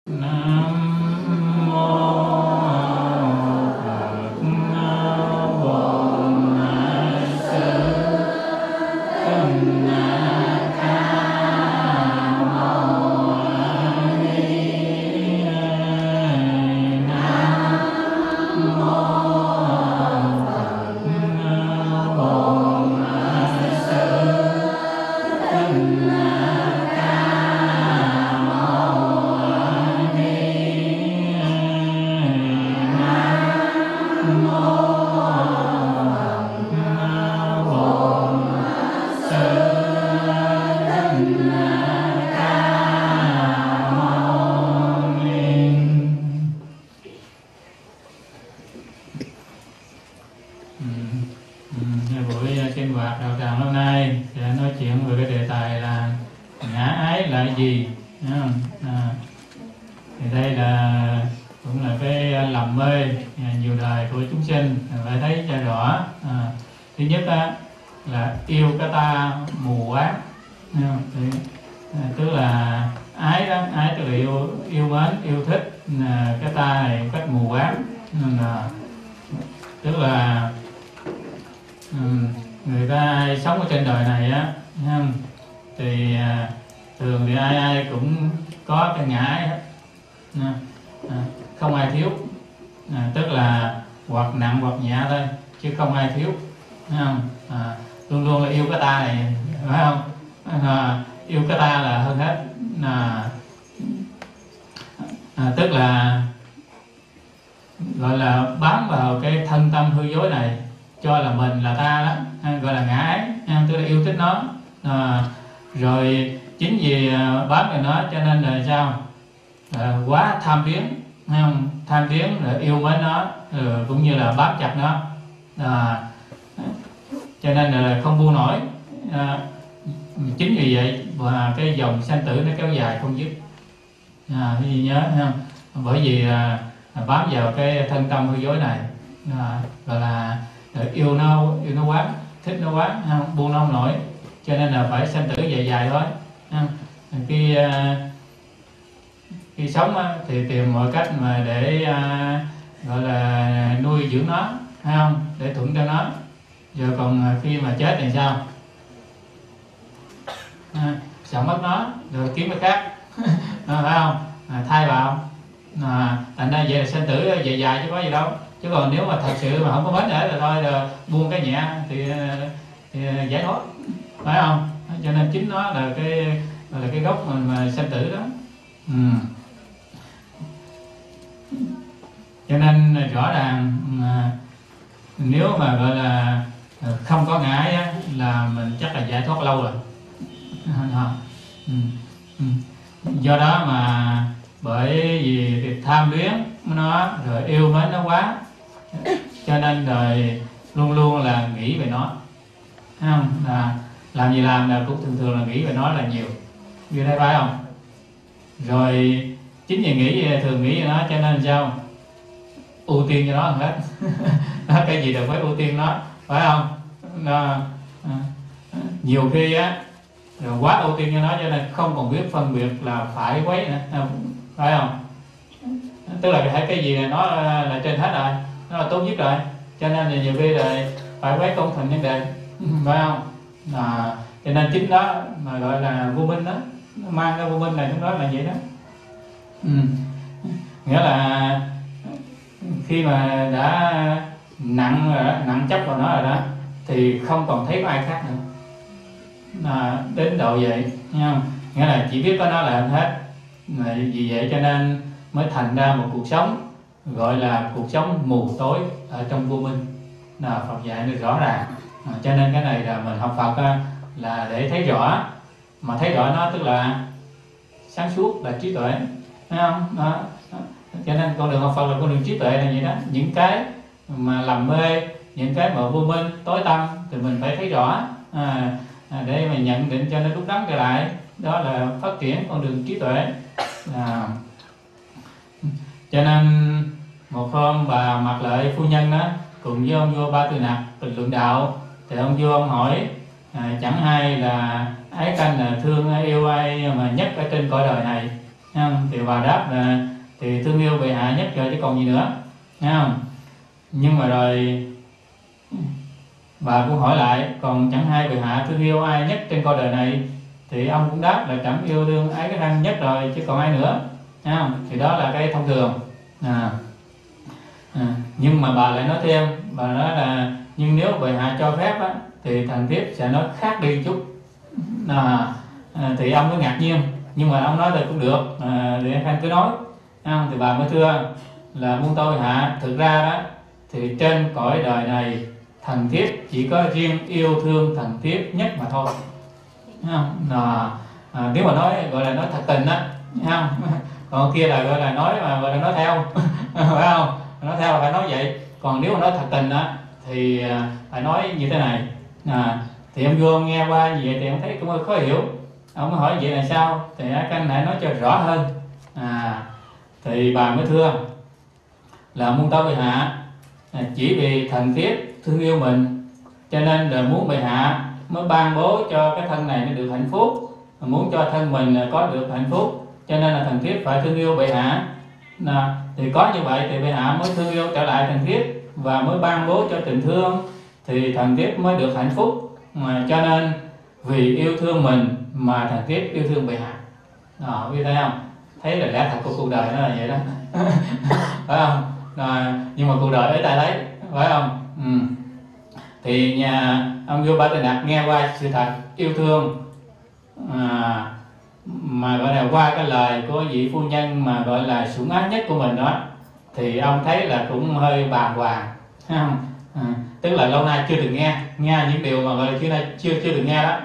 Nam mô Phật Bổn Sư Thích Ca Mâu Ni. Nam mô Phật Bổn Sư Thích buổi sinh hoạt đạo tràng hôm nay sẽ nói chuyện về cái đề tài là ngã ái là gì. Thì đây là cũng là cái lầm mê nhiều đời của chúng sinh, phải thấy cho rõ. Thứ nhất là yêu cái ta mù quáng, tức là ái đó, ái tức là yêu mến, yêu thích cái ta này một cách mù quáng. Tức là người ta sống ở trên đời này á, thì thường thì ai cũng có cái ngã ái hết, không ai thiếu, tức là hoặc nặng hoặc nhẹ thôi chứ không ai thiếu, thấy không? Luôn luôn là yêu cái ta này, phải không? Yêu cái ta là hơn hết, tức là gọi là bám vào cái thân tâm hư dối này, cho là mình là ta đó, gọi là ngã ái, tức là yêu thích nó. Rồi chính vì bám vào nó cho nên là sao? Quá tham biến, không? Tham biến rồi yêu mến nó, cũng như là bám chặt nó, cho nên là không buông nổi. Chính vì vậy và cái dòng sanh tử nó kéo dài không dứt. Cái gì nhớ không? Bởi vì bám vào cái thân tâm hư dối này, gọi là yêu nó quá, thích nó quá, không? Buông nó không nổi, cho nên là phải sanh tử dài dài thôi. Khi sống thì tìm mọi cách mà để gọi là nuôi dưỡng nó, hay không? Để thuận cho nó. Rồi còn khi mà chết thì sao? Sợ mất nó rồi kiếm cái khác, phải không? Thay vào. Thành ra vậy là sanh tử dài dài chứ có gì đâu. Chứ còn nếu mà thật sự mà không có mến nữa là thôi, là buông cái nhẹ thì giải thoát, phải không? Cho nên chính nó là cái gốc mà sanh tử đó. Cho nên rõ ràng nếu mà gọi là không có ngã ái là mình chắc là giải thoát lâu rồi. Do đó mà bởi vì việc tham luyến nó rồi yêu mến nó quá, cho nên đời luôn luôn là nghĩ về nó, thấy không? Làm gì làm là cũng thường là nghĩ về nó là nhiều, như thế phải không? Rồi chính vì thường nghĩ về nó cho nên sao? Ưu tiên cho nó hết. Cái gì đều phải ưu tiên nó, phải không? Nhiều khi á rồi quá ưu tiên cho nó cho nên không còn biết phân biệt là phải quấy nữa, phải không? Tức là cái gì nó là trên hết rồi, nó là tốt nhất rồi, cho nên là nhiều khi rồi phải quấy công thành vấn đề, phải không? Cho nên chính đó mà gọi là vô minh đó, nó mang cái vô minh này, nó là vậy đó. Nghĩa là khi mà đã nặng chấp vào nó rồi đó thì không còn thấy có ai khác nữa, đến độ vậy, nghe không? Nghĩa là chỉ biết có nó là hết. Vì vậy cho nên mới thành ra một cuộc sống gọi là cuộc sống mù tối ở trong vô minh. Phật dạy được rõ ràng. Cho nên cái này là mình học Phật là để thấy rõ, mà thấy rõ nó tức là sáng suốt, là trí tuệ, thấy không? Cho nên con đường học Phật là con đường trí tuệ là vậy đó. Những cái mà làm mê, những cái mà vô minh tối tăm thì mình phải thấy rõ, để mà nhận định cho nó đúng đắn trở lại. Đó là phát triển con đường trí tuệ. Cho nên một hôm bà Mạc Lợi phu nhân đó cùng với ông vua Ba Tư Nặc bình luận đạo, thì ông vua ông hỏi chẳng ai là ái canh là thương yêu ai mà nhất ở trên cõi đời này. Thì bà đáp là thì thương yêu bệ hạ nhất rồi chứ còn gì nữa, thấy không? Nhưng mà rồi bà cũng hỏi lại, còn chẳng hay bệ hạ thương yêu ai nhất trên cõi đời này? Thì ông cũng đáp là trẫm yêu thương Ái Cái Răng nhất rồi chứ còn ai nữa, thấy không? Thì đó là cái thông thường. Nhưng mà bà lại nói thêm, bà nói là nhưng nếu bệ hạ cho phép á, thì thần thiếp sẽ nói khác đi chút. Thì ông mới ngạc nhiên, nhưng mà ông nói thì cũng được, thì anh cứ nói. Thì bà mới thưa là muôn tôi hạ, thực ra đó thì trên cõi đời này thần thiếp chỉ có riêng yêu thương thần thiếp nhất mà thôi, nếu mà nói gọi là nói thật tình á, không? Còn kia là gọi là nói mà gọi là nói theo phải không? Nói theo là phải nói vậy. Còn nếu mà nói thật tình á thì phải nói như thế này. Thì em vua nghe qua như vậy thì em thấy cũng hơi khó hiểu. Ông mới hỏi vậy là sao? Thì Canh lại nói cho rõ hơn. Thì bà mới thưa là muôn tâu bệ hạ, chỉ vì thần thiếp thương yêu mình cho nên là muốn bệ hạ mới ban bố cho cái thân này nó được hạnh phúc, muốn cho thân mình có được hạnh phúc, cho nên là thần thiếp phải thương yêu bệ hạ. Thì có như vậy thì bệ hạ mới thương yêu trở lại thần thiếp và mới ban bố cho tình thương, thì thần thiếp mới được hạnh phúc. Cho nên vì yêu thương mình mà thần thiếp yêu thương bệ hạ. Biết thấy không? Thấy là lẽ thật của cuộc đời nó là vậy đó phải không? Nhưng mà cuộc đời ở tại đấy, phải không? Thì nhà ông vua Ba Tư Nặc nghe qua sự thật yêu thương mà gọi là qua cái lời của vị phu nhân mà gọi là sủng ái nhất của mình đó, thì ông thấy là cũng hơi bàng hoàng, thấy không? Tức là lâu nay chưa từng nghe những điều mà gọi là chưa từng nghe đó,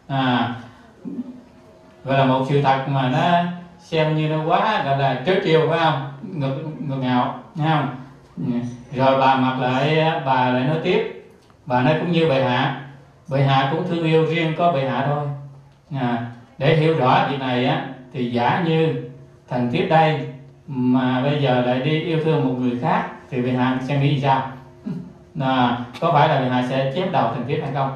gọi là một sự thật mà nó xem như nó quá gọi là trớ trêu, phải không? Ngược ngạo, thấy không? Rồi bà mặc lại, bà lại nói tiếp, bà nói cũng như bệ hạ cũng thương yêu riêng có bệ hạ thôi. Để hiểu rõ việc này á, thì giả như thần thiếp đây mà bây giờ lại đi yêu thương một người khác thì bệ hạ sẽ nghĩ sao? Có phải là bệ hạ sẽ chém đầu thần thiếp hay không?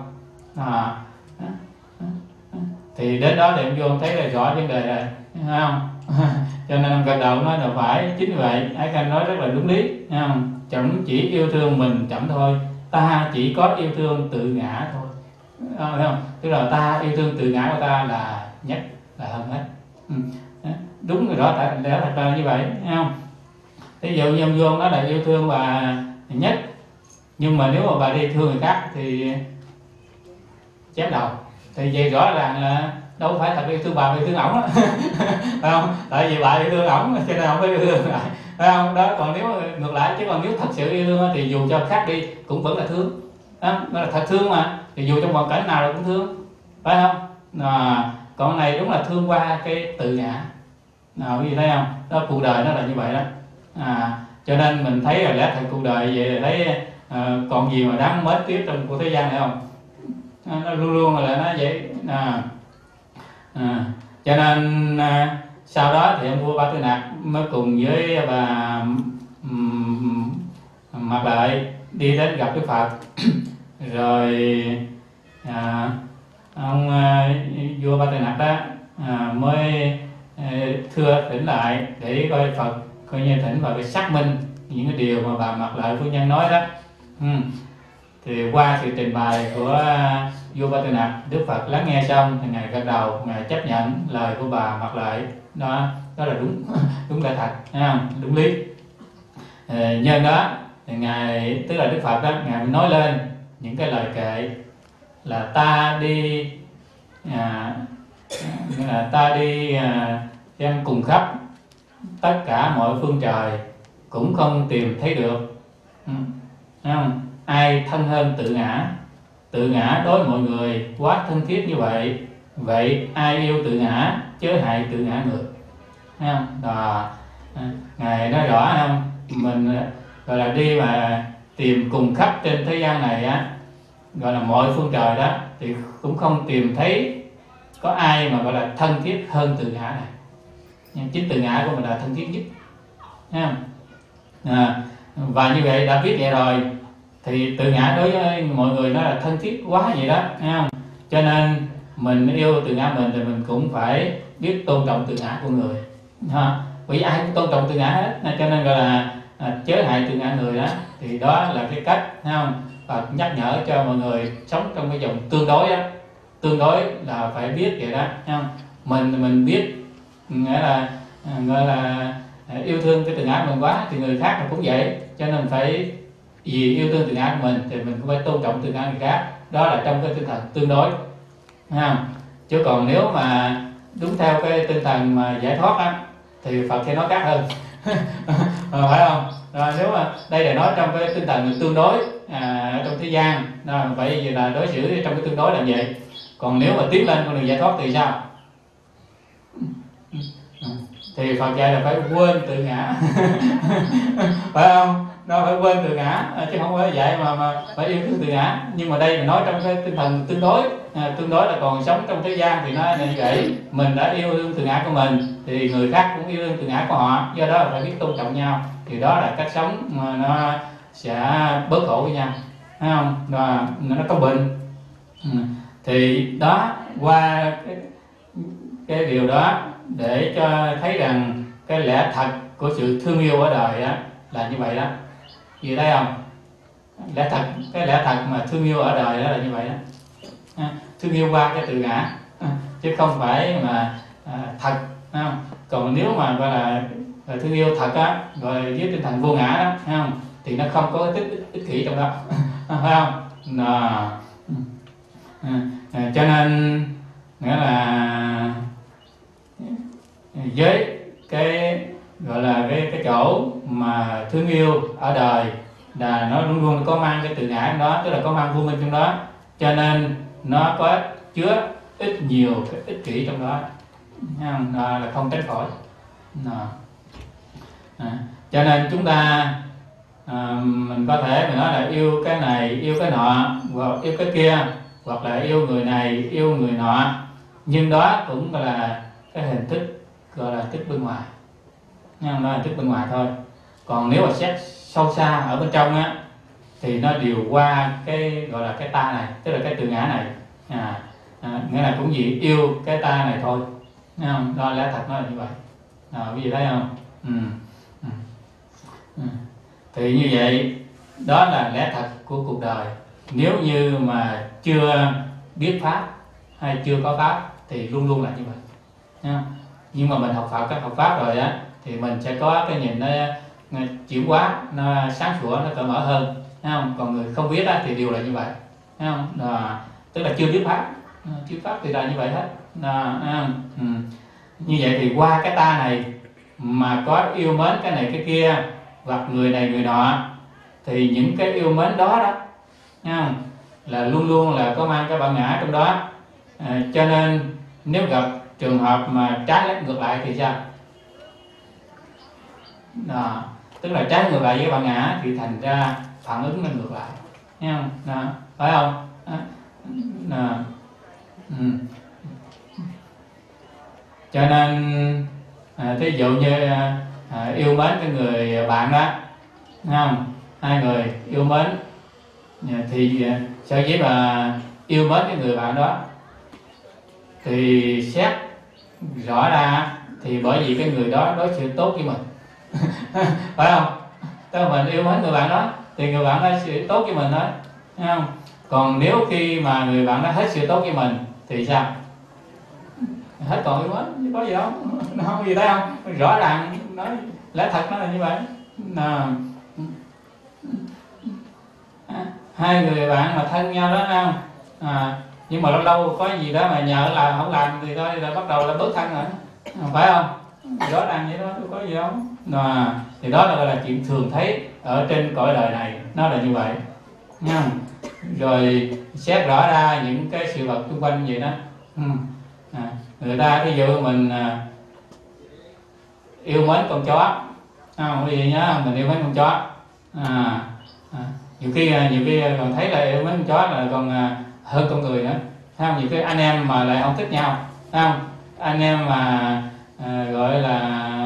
Thì đến đó thì ông vua thấy là rõ vấn đề rồi, thấy không? Cho nên ông gật đầu nói là phải, chính vậy Ái Khanh nói rất là đúng lý, thấy không? Trẫm chỉ yêu thương mình trẫm thôi, ta chỉ có yêu thương tự ngã thôi, thấy không? Tức là ta yêu thương tự ngã của ta là nhất, là hơn hết. Đúng rồi, rõ lẽ thật ra như vậy, thấy không? Ví dụ như ông vua nói là yêu thương bà nhất, nhưng mà nếu mà bà đi thương người khác thì chém đầu, thì vậy rõ ràng là đâu phải thật yêu thương bà, yêu thương ổng á phải không? Tại vì bà yêu thương ổng cho nên ổng phải yêu thương lại, phải không? Đó, còn nếu ngược lại, chứ còn nếu thật sự yêu thương thì dù cho khác đi cũng vẫn là thương, đó là thật thương mà, thì dù trong hoàn cảnh nào là cũng thương, phải không? Còn này đúng là thương qua cái tự ngã. Quý vị thấy không? Đó, cuộc đời nó là như vậy đó. Cho nên mình thấy là lẽ thật cuộc đời vậy, thấy còn gì mà đáng mến tiếp trong cuộc thế gian này không? Nó luôn luôn là nó vậy. Cho nên sau đó thì ông vua Ba Tư Nặc mới cùng với bà Mặc Lợi đi đến gặp Đức Phật rồi ông vua Ba Tư Nặc đó mới thưa thỉnh lại để coi Phật coi như thỉnh vào cái xác minh những cái điều mà bà Mặc Lợi phu nhân nói đó. Thì qua sự trình bày của vua Ba Tư Nặc, Đức Phật lắng nghe xong thì ngài gật đầu, ngài chấp nhận lời của bà Mặc Lợi. Đó là đúng lẽ thật, thấy không? Đúng lý. Nhân đó thì ngài, tức là Đức Phật đó, ngài nói lên những cái lời kệ là ta đi xem cùng khắp tất cả mọi phương trời cũng không tìm thấy được, thấy không? Ai thân hơn tự ngã đối mọi người quá thân thiết như vậy, vậy ai yêu tự ngã chớ hại tự ngã ngược, thấy không? Ngài nói rõ không? Mình gọi là đi mà tìm cùng khắp trên thế gian này á, gọi là mọi phương trời đó, thì cũng không tìm thấy có ai mà gọi là thân thiết hơn tự ngã này. Nhưng chính tự ngã của mình là thân thiết nhất, thấy không? Và như vậy đã biết vậy rồi thì tự ngã đối với mọi người nó là thân thiết quá vậy đó, thấy không? Cho nên mình yêu tự ngã mình thì mình cũng phải biết tôn trọng tự ngã của người. Bởi vì ai cũng tôn trọng tự ngã hết, cho nên gọi là chớ hại tự ngã người đó. Thì đó là cái cách, thấy không? Và nhắc nhở cho mọi người sống trong cái dòng tương đối đó. Tương đối là phải biết vậy đó, thấy không? Mình biết nghĩa là gọi là yêu thương cái tự ngã của mình quá thì người khác cũng vậy, cho nên phải vì yêu thương tự ngã của mình thì mình cũng phải tôn trọng tự ngã người khác. Đó là trong cái tinh thần tương đối, thấy không? Chứ còn nếu mà đúng theo cái tinh thần mà giải thoát á thì Phật sẽ nói khác hơn. Phải không? Rồi nếu mà đây là nói trong cái tinh thần tương đối trong thế gian, vậy là đối xử trong cái tương đối là vậy. Còn nếu mà tiến lên con đường giải thoát thì sao? Thì Phật dạy là phải quên tự ngã. Phải không? Nó phải quên tự ngã, chứ không phải dạy mà phải yêu thương tự ngã. Nhưng mà đây là nói trong cái tinh thần tương đối. Tương đối là còn sống trong thế gian thì nó là như vậy. Mình đã yêu thương tự ngã của mình thì người khác cũng yêu thương tự ngã của họ. Do đó là phải biết tôn trọng nhau. Thì đó là cách sống mà nó sẽ bớt khổ với nhau, thấy không? Và nó công bình. Thì đó, qua cái điều đó để cho thấy rằng cái lẽ thật của sự thương yêu ở đời đó là như vậy đó. Gì thấy không? Lẽ thật, cái lẽ thật mà thương yêu ở đời đó là như vậy đó. Thương yêu qua cái tự ngã, chứ không phải mà thật, không? Còn nếu mà gọi là thương yêu thật á, rồi với tinh thần vô ngã đó, thấy không? Thì nó không có tích ích kỷ trong đó. Phải không? Cho nên nghĩa là với cái gọi là cái chỗ mà thương yêu ở đời là nó luôn luôn có mang cái tự ngã trong đó, tức là có mang vô minh trong đó, cho nên nó có chứa ít nhiều cái ích kỷ trong đó, không? Là không tránh khỏi. Cho nên chúng ta mình có thể mình nói là yêu cái này, yêu cái nọ, hoặc yêu cái kia, hoặc là yêu người này, yêu người nọ, nhưng đó cũng gọi là cái hình thức, gọi là thức bên ngoài, đó là thức bên ngoài thôi. Còn nếu mà xét sâu xa ở bên trong á thì nó điều qua cái gọi là cái ta này, tức là cái tự ngã này, nghĩa là cũng vì yêu cái ta này thôi, thấy không? Đó lẽ thật nó là như vậy. Quý vị thấy không? Thì như vậy đó là lẽ thật của cuộc đời. Nếu như mà chưa biết pháp hay chưa có pháp thì luôn luôn là như vậy, thấy không? Nhưng mà mình học pháp rồi á thì mình sẽ có cái nhìn nó chuyển hóa, nó sáng sủa, nó cởi mở hơn, thấy không? Còn người không biết á thì đều là như vậy, thấy không? Tức là chưa biết pháp, chưa pháp thì là như vậy hết. Như vậy thì qua cái ta này mà có yêu mến cái này cái kia, hoặc người này người nọ, thì những cái yêu mến đó đó, thấy không? Là luôn luôn là có mang cái bản ngã trong đó. Cho nên nếu gặp trường hợp mà trái ngược lại thì sao? Tức là trái ngược lại với bản ngã thì thành ra phản ứng nó ngược lại, thấy không? Phải không? Cho nên thí dụ như yêu mến cái người bạn đó, thấy không? Hai người yêu mến thì sở dĩ mà yêu mến cái người bạn đó thì xét rõ ra thì bởi vì cái người đó đối xử tốt với mình. Phải không? Tức mình yêu mến người bạn đó thì người bạn đó sẽ tốt với mình đó, thấy không? Còn nếu khi mà người bạn đó hết sự tốt với mình thì sao? Hết còn yêu mến, có gì đâu, nó không gì thấy không? Rõ ràng nói lẽ thật nó là như vậy. Hai người bạn mà thân nhau đó, không? Nhưng mà lâu lâu có gì đó mà nhờ là không làm thì thôi là bắt đầu là bớt thân rồi, phải không? Rõ ràng vậy đó, có gì đâu. Thì đó là gọi là chuyện thường thấy ở trên cõi đời này, nó là như vậy nha. Rồi xét rõ ra những cái sự vật xung quanh vậy đó. Người ta ví dụ mình yêu mến con chó, không quý vị nhớ, mình yêu mến con chó, nhiều khi còn thấy là yêu mến con chó là còn hơn con người nữa, thấy không? Nhiều khi anh em mà lại không thích nhau, thấy không? Anh em mà gọi là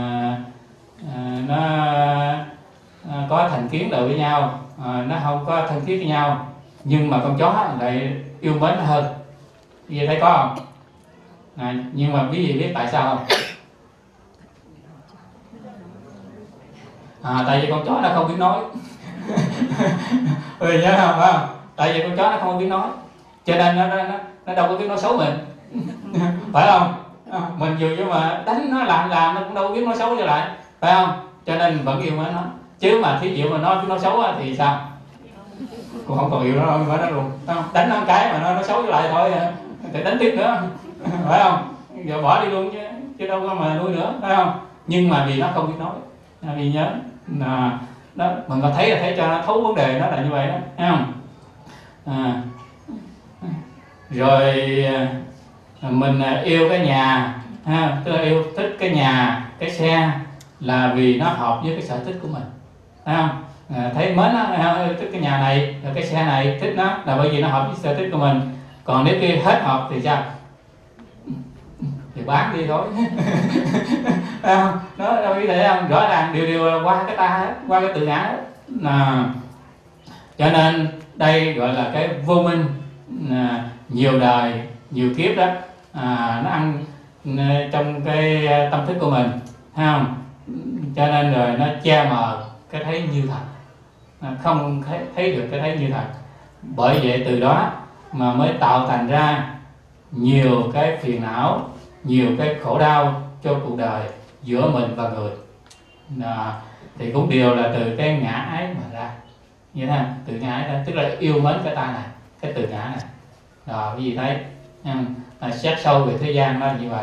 nó có thành kiến đối với nhau, nó không có thân thiết với nhau, nhưng mà con chó lại yêu mến nó hơn. Quý vị thấy có không? Nhưng mà quý vị biết tại sao không? Tại vì con chó nó không biết nói. Rồi nhớ không, phải không? Tại vì con chó nó không biết nói, cho nên nó đâu có biết nói xấu mình. Phải không? Mình dù cho mà đánh nó làm nó cũng đâu có biết nói xấu trở lại, phải không? Cho nên vẫn yêu mến nó. Chứ mà thí dụ mà nó biết nói xấu thì sao? Cũng không còn yêu nó đâu, phải nó luôn. Đánh nó một cái mà nó nói xấu trở lại thôi thì đánh tiếp nữa. Phải không? Giờ bỏ đi luôn chứ đâu có mà nuôi nữa, phải không? Nhưng mà vì nó không biết nói, vì nhớ là đó, mình có thấy là thấy cho nó thấu vấn đề nó là như vậy đó, thấy không? Rồi mình yêu cái nhà, tức là yêu thích cái nhà, cái xe là vì nó hợp với cái sở thích của mình, thấy không? Thấy mến nó, thích cái nhà này, rồi cái xe này, thích nó là bởi vì nó hợp với sở thích của mình. Còn nếu kia hết hợp thì sao? Thì bán đi thôi. Không? Nó đâu biết thế không? Rõ ràng đều qua cái ta hết, qua cái tự ngã hết. Cho nên đây gọi là cái vô minh, nhiều đời, nhiều kiếp đó, nó ăn trong cái tâm thức của mình, thấy không? Cho nên rồi nó che mờ cái thấy như thật, không thấy được cái thấy như thật. Bởi vậy từ đó mà mới tạo thành ra nhiều cái phiền não, nhiều cái khổ đau cho cuộc đời giữa mình và người. Thì cũng đều là từ cái ngã ái mà ra, như thế nào? Từ ngã ái ra, tức là yêu mến cái ta này, cái từ ngã này. Rồi cái gì thấy xét sâu về thế gian nó là như vậy.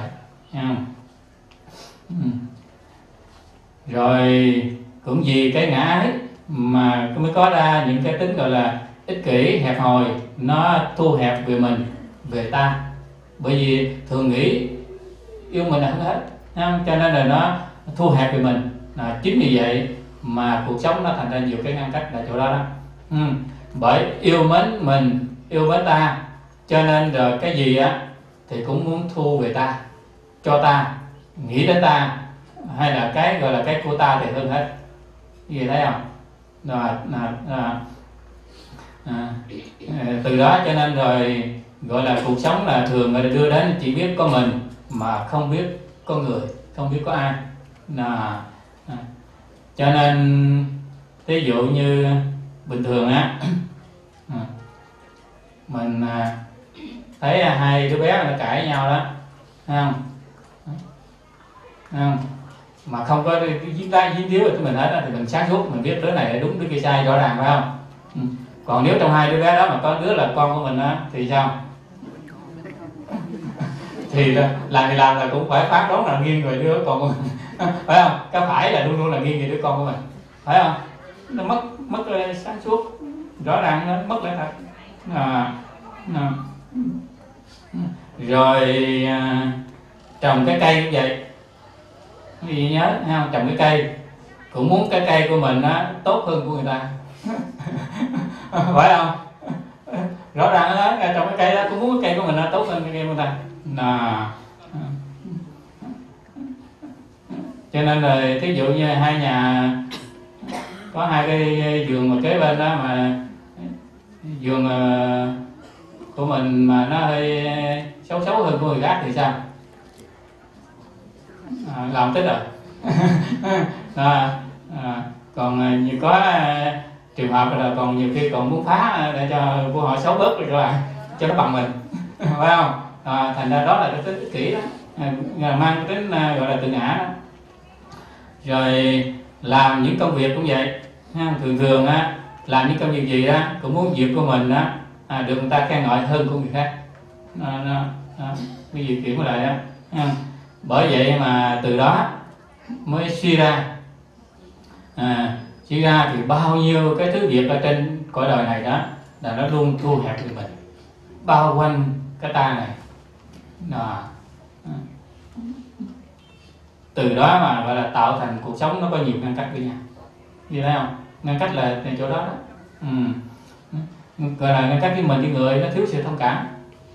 Rồi cũng vì cái ngã ái mà mới có ra những cái tính gọi là ích kỷ, hẹp hòi, nó thu hẹp về mình, về ta. Bởi vì thường nghĩ yêu mình là hơn hết, cho nên là nó thu hẹp về mình. Chính vì vậy mà cuộc sống nó thành ra nhiều cái ngăn cách là chỗ đó đó. Bởi yêu mến mình, yêu mến ta, cho nên rồi cái gì á thì cũng muốn thu về ta, cho ta, nghĩ đến ta, hay là cái gọi là cái của ta thì hơn hết. Gì thấy không? Từ đó cho nên rồi gọi là cuộc sống là thường là đưa đến chỉ biết có mình mà không biết có người, không biết có ai. Cho nên ví dụ như bình thường á, mình thấy hai đứa bé nó cãi nhau đó, thấy không? Mà không có dính díu của mình hết đó, thì mình sáng suốt, mình biết đứa này là đúng, đứa kia sai, rõ ràng, phải không? Còn nếu trong hai đứa bé đó mà có đứa là con của mình á thì sao? Thì làm thì làm là cũng phải phán đoán là nghiêng về đứa con của mình. Phải không? Cái phải là luôn luôn là nghiêng về đứa con của mình, phải không? Nó mất sáng suốt, rõ ràng nó mất lẽ thật. Rồi trồng cái cây cũng vậy. Quý vị nhớ không? Trồng cái cây cũng muốn cái cây của mình á tốt hơn của người ta. Phải không? Rõ ràng đó, trồng cái cây đó cũng muốn cái cây của mình nó tốt hơn cái cây của người ta. Cho nên là thí dụ như hai nhà có hai cái vườn mà kế bên đó, mà vườn của mình mà nó hơi xấu hơn của người khác thì sao? Làm tích rồi. Còn như có trường hợp là còn nhiều khi còn muốn phá để cho của họ xấu bớt rồi cho nó bằng mình. Phải không? Thành ra đó là cái tính ích kỷ đó, mang cái tính gọi là tự ngã đó. Rồi làm những công việc cũng vậy, thường làm những công việc gì đó cũng muốn việc của mình đó được người ta khen ngợi hơn của người khác. Cái gì kiểu lại đó. Bởi vậy mà từ đó mới suy ra thì bao nhiêu cái thứ việc ở trên cõi đời này đó là nó luôn thu hẹp về mình, bao quanh cái ta này. Từ đó mà gọi là tạo thành cuộc sống nó có nhiều ngăn cách với nhau. Như thấy không? Ngăn cách là chỗ đó đó. Gọi là ngăn cách với mình, với người, nó thiếu sự thông cảm.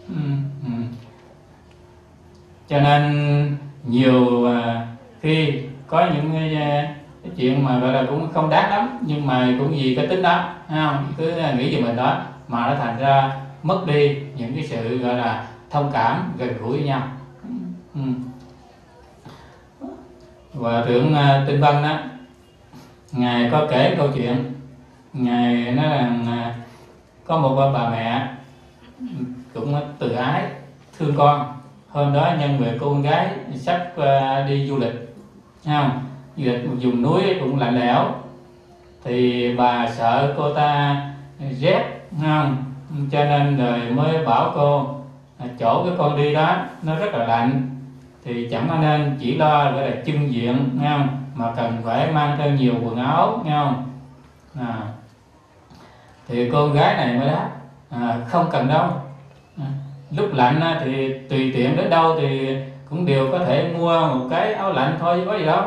Cho nên nhiều khi có những cái chuyện mà gọi là cũng không đáng lắm, nhưng mà cũng vì cái tính đó, không? Cứ nghĩ về mình đó mà nó thành ra mất đi những cái sự gọi là thông cảm, gần gũi với nhau. Và Thượng Tinh Vân đó Ngài có kể câu chuyện. Ngài nói rằng có một bà mẹ cũng từ ái thương con. Hôm đó nhân về cô con gái sắp đi du lịch, không? Du lịch một vùng núi cũng lạnh lẽo, thì bà sợ cô ta rét, không? Cho nên rồi mới bảo cô chỗ cái con đi đó nó rất là lạnh, thì chẳng có nên chỉ lo gọi là chưng diện, nghe không? Mà cần phải mang theo nhiều quần áo, nghe không? Thì cô gái này mới đáp không cần đâu. Lúc lạnh thì tùy tiện đến đâu thì cũng đều có thể mua một cái áo lạnh thôi, có gì đâu.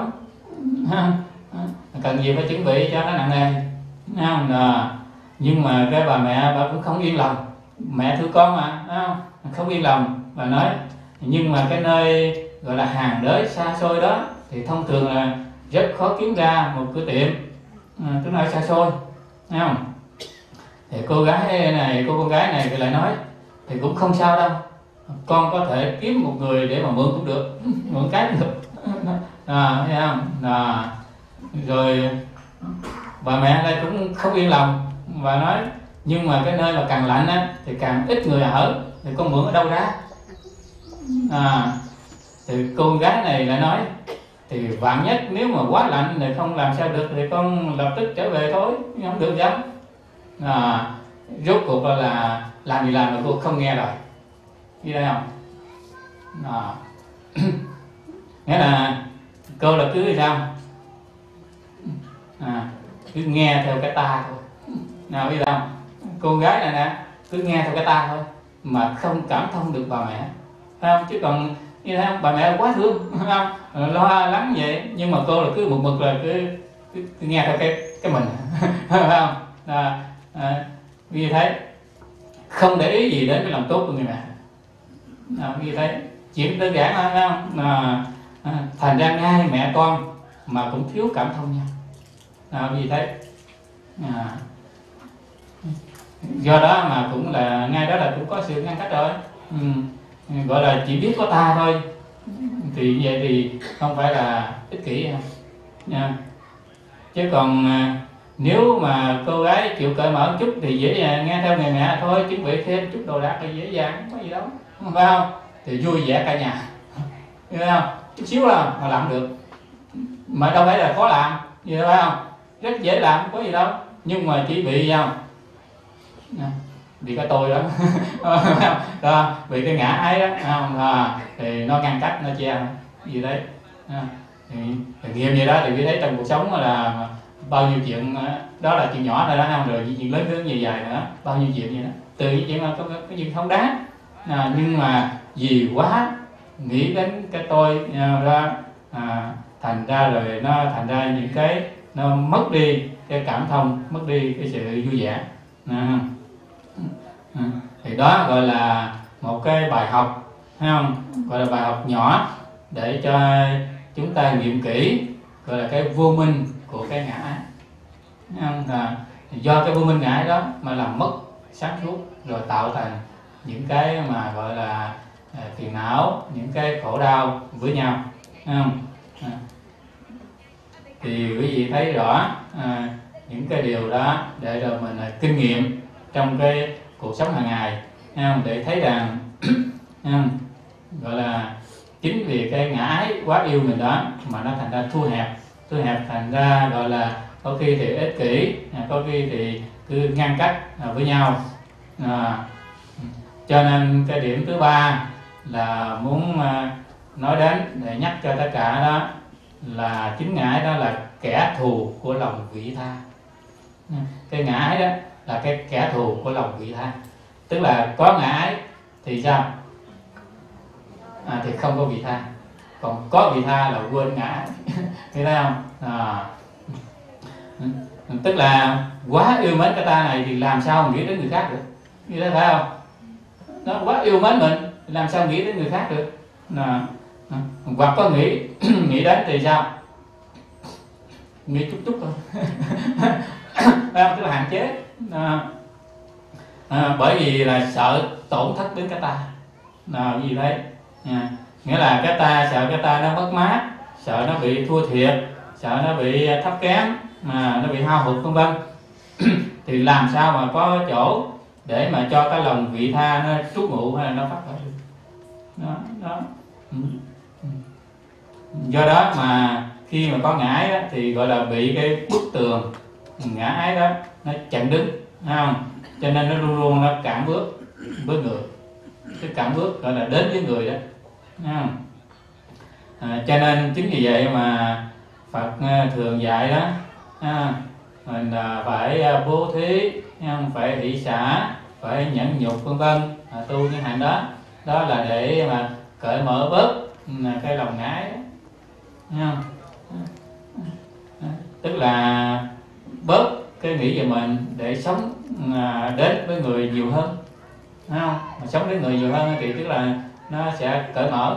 Cần gì phải chuẩn bị cho nó nặng nề, không? Nhưng mà cái bà mẹ bà cũng không yên lòng, mẹ thương con mà, không yên lòng. Bà nói nhưng mà cái nơi gọi là hàng đới xa xôi đó thì thông thường là rất khó kiếm ra một cửa tiệm cái nơi xa xôi, thấy không? Thì cô con gái này thì lại nói thì cũng không sao đâu, con có thể kiếm một người để mà mượn cũng được, mượn cái cũng được, thấy không? Rồi bà mẹ đây cũng không yên lòng, và nói nhưng mà cái nơi mà càng lạnh á thì càng ít người ở, thì con mượn ở đâu ra? Thì cô con gái này lại nói thì vạn nhất nếu mà quá lạnh thì không làm sao được thì con lập tức trở về thôi, không được sao? Rốt cuộc là làm gì làm mà cô không nghe rồi, như đây không? Nghĩa là cô là cứ sao? Cứ nghe theo cái ta thôi, nào biết không? Cô gái này nè cứ nghe theo cái ta thôi mà không cảm thông được bà mẹ, phải không? Chứ còn như thế bà mẹ quá thương, phải không? Lo lắng vậy, nhưng mà cô là cứ một mực là cứ nghe theo cái mình, phải không? Như thế không để ý gì đến cái lòng tốt của người mẹ, như thế chuyện đơn giản thôi, phải không? Thành ra ngay mẹ con mà cũng thiếu cảm thông nhau, vì thế do đó mà cũng là ngay đó là cũng có sự ngăn cách rồi, gọi là chỉ biết có ta thôi, thì vậy thì không phải là ích kỷ nha. Chứ còn nếu mà cô gái chịu cởi mở một chút thì dễ dàng nghe theo người mẹ thôi, chuẩn bị thêm chút đồ đạc thì dễ dàng, không có gì đâu, phải không? Thì vui vẻ cả nhà, hiểu không? Chút xíu là mà làm được, mà đâu phải là khó làm gì đâu, phải không? Rất dễ làm, không có gì đâu, nhưng mà chỉ bị sao? Vì cái tôi đó, đó vì cái ngã ái đó, không? Thì nó ngăn cách, nó che gì đấy, thì nghiệm vậy đó thì biết thấy trong cuộc sống là bao nhiêu chuyện đó là chuyện nhỏ thôi đó, không? Rồi chuyện lớn lớn dài nữa, bao nhiêu chuyện vậy đó, từ những chuyện mà cái chuyện không đáng, nhưng mà vì quá nghĩ đến cái tôi đó, thành ra rồi nó thành ra những cái nó mất đi cái cảm thông, mất đi cái sự vui vẻ. Thì đó gọi là một cái bài học, thấy không? Gọi là bài học nhỏ để cho chúng ta nghiệm kỹ, gọi là cái vô minh của cái ngã ái, thấy không? Do cái vô minh ngã ái đó mà làm mất sáng suốt, rồi tạo thành những cái mà gọi là phiền não, những cái khổ đau với nhau, thấy không? Thì quý vị thấy rõ những cái điều đó để rồi mình kinh nghiệm trong cái cuộc sống hàng ngày, để thấy rằng gọi là chính vì cái ngã ái quá yêu mình đó mà nó thành ra thu hẹp thành ra gọi là có khi thì ích kỷ, có khi thì cứ ngăn cách với nhau. Cho nên cái điểm thứ ba là muốn nói đến để nhắc cho tất cả đó là chính ngã ái đó là kẻ thù của lòng vị tha. Cái ngã ái đó là cái kẻ thù của lòng vị tha, tức là có ngã ái thì sao? Thì không có vị tha, còn có vị tha là quên ngã ái. Thấy không? Tức là quá yêu mến cái ta này thì làm sao nghĩ đến người khác được, như thế phải không? Nó quá yêu mến mình làm sao nghĩ đến người khác được, hoặc có nghĩ đến thì sao? Nghĩ chút thôi. Tức là hạn chế, bởi vì là sợ tổn thất đến cái ta, gì đấy, nghĩa là cái ta sợ cái ta nó mất mát, sợ nó bị thua thiệt, sợ nó bị thấp kém, nó bị hao hụt vân vân thì làm sao mà có chỗ để mà cho cái lòng vị tha nó trú ngụ hay là nó phát khởi được. Đó. Do đó mà khi mà có ngã ái đó, thì gọi là bị cái bức tường ngã ái đó nó chặn đứng, thấy không? Cho nên nó luôn luôn nó cản bước với người, cái cản bước gọi là đến với người đó, thấy không? Cho nên chính vì vậy mà Phật thường dạy đó, mình phải bố thí, phải hỷ xả, phải nhẫn nhục vân vân, tu những hạnh đó, đó là để mà cởi mở bớt cái lòng ngái đó, thấy không? Tức là bớt cái nghĩ về mình để sống đến với người nhiều hơn, thấy không? Mà sống đến người nhiều hơn thì tức là nó sẽ cởi mở.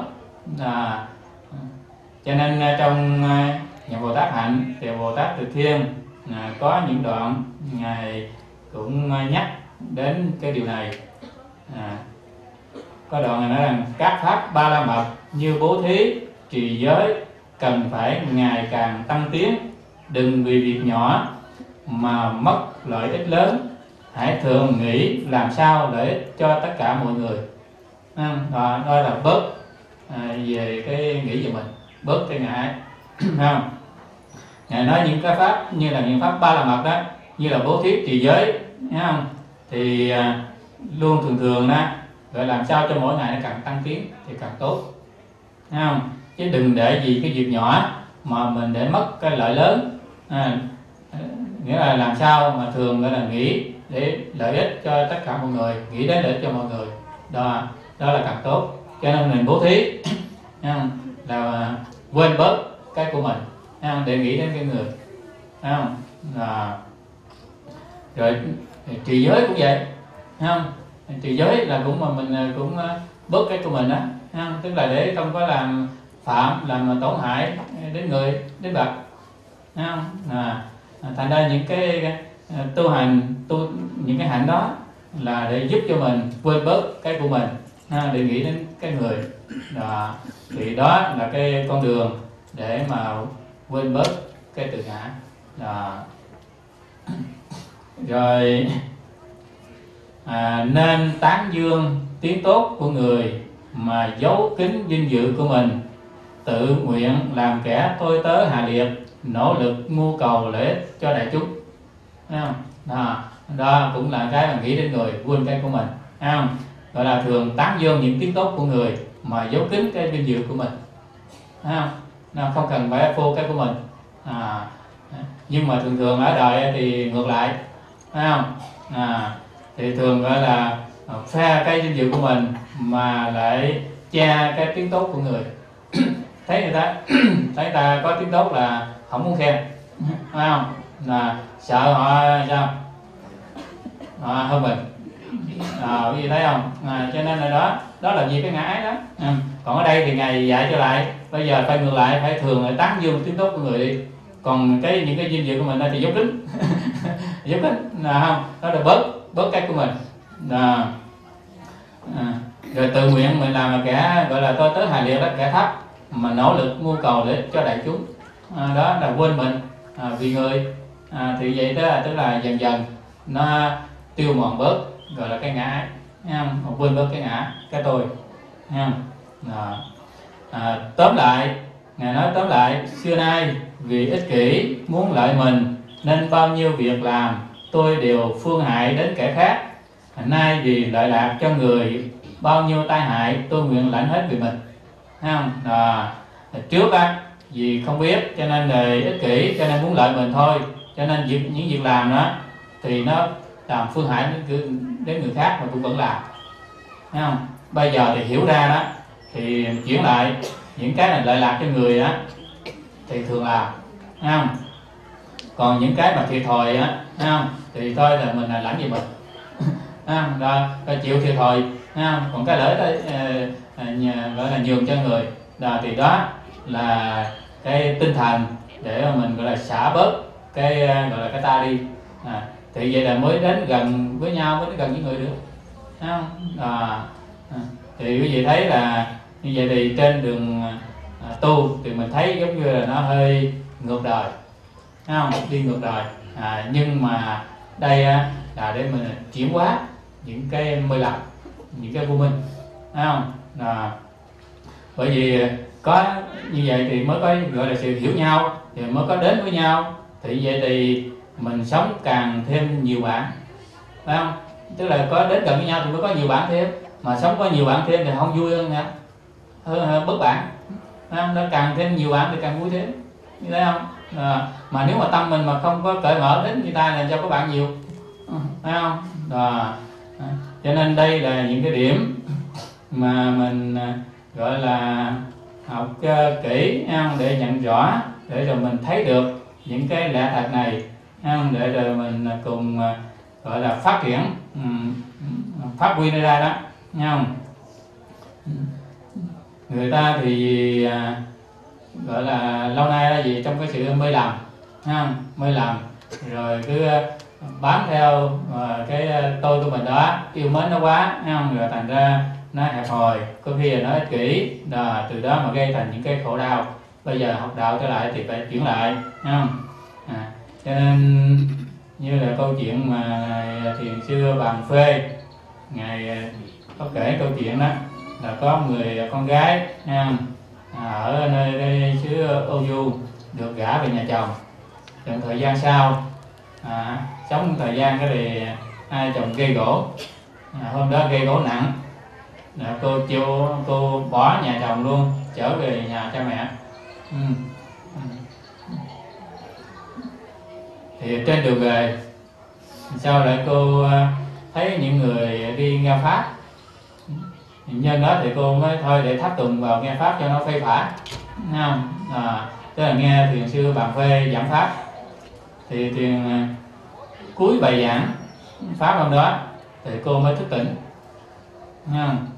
Cho nên trong nhà Bồ Tát hạnh thì Bồ Tát Từ Thiên có những đoạn ngài cũng nhắc đến cái điều này. Có đoạn này nói rằng các pháp ba la mật như bố thí, trì giới cần phải ngày càng tăng tiến, đừng vì việc nhỏ mà mất lợi ích lớn, hãy thường nghĩ làm sao lợi ích cho tất cả mọi người. Đó là bớt về cái nghĩ về mình, bớt cái ngại. Không? Ngài nói những cái pháp như là những pháp ba la mật đó, như là bố thí, trì giới, thấy không? Thì luôn thường thường đó, gọi làm sao cho mỗi ngày nó càng tăng tiến thì càng tốt, thấy không? Chứ đừng để vì cái việc nhỏ mà mình để mất cái lợi lớn. Nghĩa là làm sao mà thường gọi là nghĩ để lợi ích cho tất cả mọi người, nghĩ đến lợi ích cho mọi người, đó là càng tốt. Cho nên mình bố thí là quên bớt cái của mình, để nghĩ đến cái người, rồi trì giới cũng vậy, trì giới là cũng mà mình cũng bớt cái của mình đó, tức là để không có làm phạm, làm tổn hại đến người, đến vật, thành ra những cái tu hành, những cái hạnh đó là để giúp cho mình quên bớt cái của mình, để nghĩ đến cái người. Thì đó là cái con đường để mà quên bớt cái tự ngã. Rồi nên tán dương tiếng tốt của người mà giấu kín vinh dự của mình, tự nguyện làm kẻ tôi tớ hạ liệt, nỗ lực mưu cầu lợi ích cho đại chúng. Thấy không? Đó cũng là cái mà nghĩ đến người, quên cái của mình, thấy không? Gọi là thường tán dương những tiếng tốt của người mà giấu kín cái vinh dự của mình, thấy không? Nó không cần phải phô cái của mình. Nhưng mà thường thường ở đời thì ngược lại, thấy không? Thì thường gọi là phe cái vinh dự của mình mà lại che cái tiếng tốt của người. Thấy người ta có tiếng tốt là không muốn khen, phải không? Là sợ họ sao hơn mình, cái gì thấy không? Cho nên là đó là vì cái ngã ái đó. Còn ở đây thì ngài dạy trở lại, bây giờ phải ngược lại, phải thường là tán dương tiếng tốt của người đi, còn những cái vinh dự của mình thì giấu kín giấu kín là không, đó là bớt cái của mình. Rồi tự nguyện mình làm là kẻ gọi là tôi tớ hạ liệt, đó kẻ thấp mà nỗ lực mưu cầu để cho đại chúng, đó là quên mình vì người. Thì vậy đó, tức là dần dần nó tiêu mòn bớt, gọi là cái ngã, quên bớt cái ngã, cái tôi. Tóm lại, ngài nói tóm lại, xưa nay vì ích kỷ muốn lợi mình nên bao nhiêu việc làm tôi đều phương hại đến kẻ khác. Nay vì lợi lạc cho người, bao nhiêu tai hại tôi nguyện lãnh hết vì mình. Thấy không? Trước vì không biết cho nên là ích kỷ, cho nên muốn lợi mình thôi, cho nên những việc làm đó thì nó làm phương hại đến người khác mà cũng vẫn làm. Thấy không? Bây giờ thì hiểu ra đó thì chuyển lại những cái là lợi lạc cho người đó thì thường làm, thấy không? Còn những cái mà thiệt thòi á, thấy không? Thì thôi là mình là lãnh về mình. Rồi chịu thiệt thòi, còn cái lợi đó gọi là nhường cho người, thì đó là cái tinh thần để mà mình gọi là xả bớt cái gọi là cái ta đi. Thì vậy là mới đến gần với nhau, mới đến gần với người được, thấy không? Thì quý vị thấy là như vậy thì trên đường tu thì mình thấy giống như là nó hơi ngược đời, thấy không? Đi ngược đời. Nhưng mà đây là để mình chuyển hóa những cái mê lầm, những cái vô minh, thấy không? Bởi vì có như vậy thì mới có gọi là sự hiểu nhau, thì mới có đến với nhau, thì vậy thì mình sống càng thêm nhiều bạn, phải không? Tức là có đến gần với nhau thì mới có nhiều bạn thêm, mà sống có nhiều bạn thêm thì không vui hơn nha, bớt bạn, phải không? Nó càng thêm nhiều bạn thì càng vui thêm, như thấy không? Mà nếu mà tâm mình mà không có cởi mở đến người ta làm sao có bạn nhiều, phải không? Cho nên đây là những cái điểm mà mình gọi là học kỹ để nhận rõ, để rồi mình thấy được những cái lẽ thật này, để rồi mình cùng gọi là phát triển, phát huy nó ra đó, nghe không? Người ta thì gọi là lâu nay là gì, trong cái sự mê lầm, mê lầm rồi cứ bám theo cái tôi của mình đó, yêu mến nó quá, rồi thành ra nó hẹp hòi, có khi là nó ích kỷ, từ đó mà gây thành những cái khổ đau. Bây giờ học đạo trở lại thì phải chuyển lại, không? Cho nên như là câu chuyện mà ngài thiền sư Bàn Phê, ngài có kể câu chuyện đó là có người con gái ở nơi xứ Âu Du được gả về nhà chồng. Trong thời gian sau sống thời gian cái thì hai chồng gây gỗ, hôm đó gây gỗ nặng, cô bỏ nhà chồng luôn, trở về nhà cha mẹ. Thì trên đường về sau lại cô thấy những người đi nghe pháp, nhân đó thì cô mới thôi để tháp tùng vào nghe pháp cho nó phê phả, không? Tức là nghe thiền sư Bàn Phê giảng pháp, thì thiền cuối bài giảng pháp hôm đó thì cô mới thức tỉnh, không?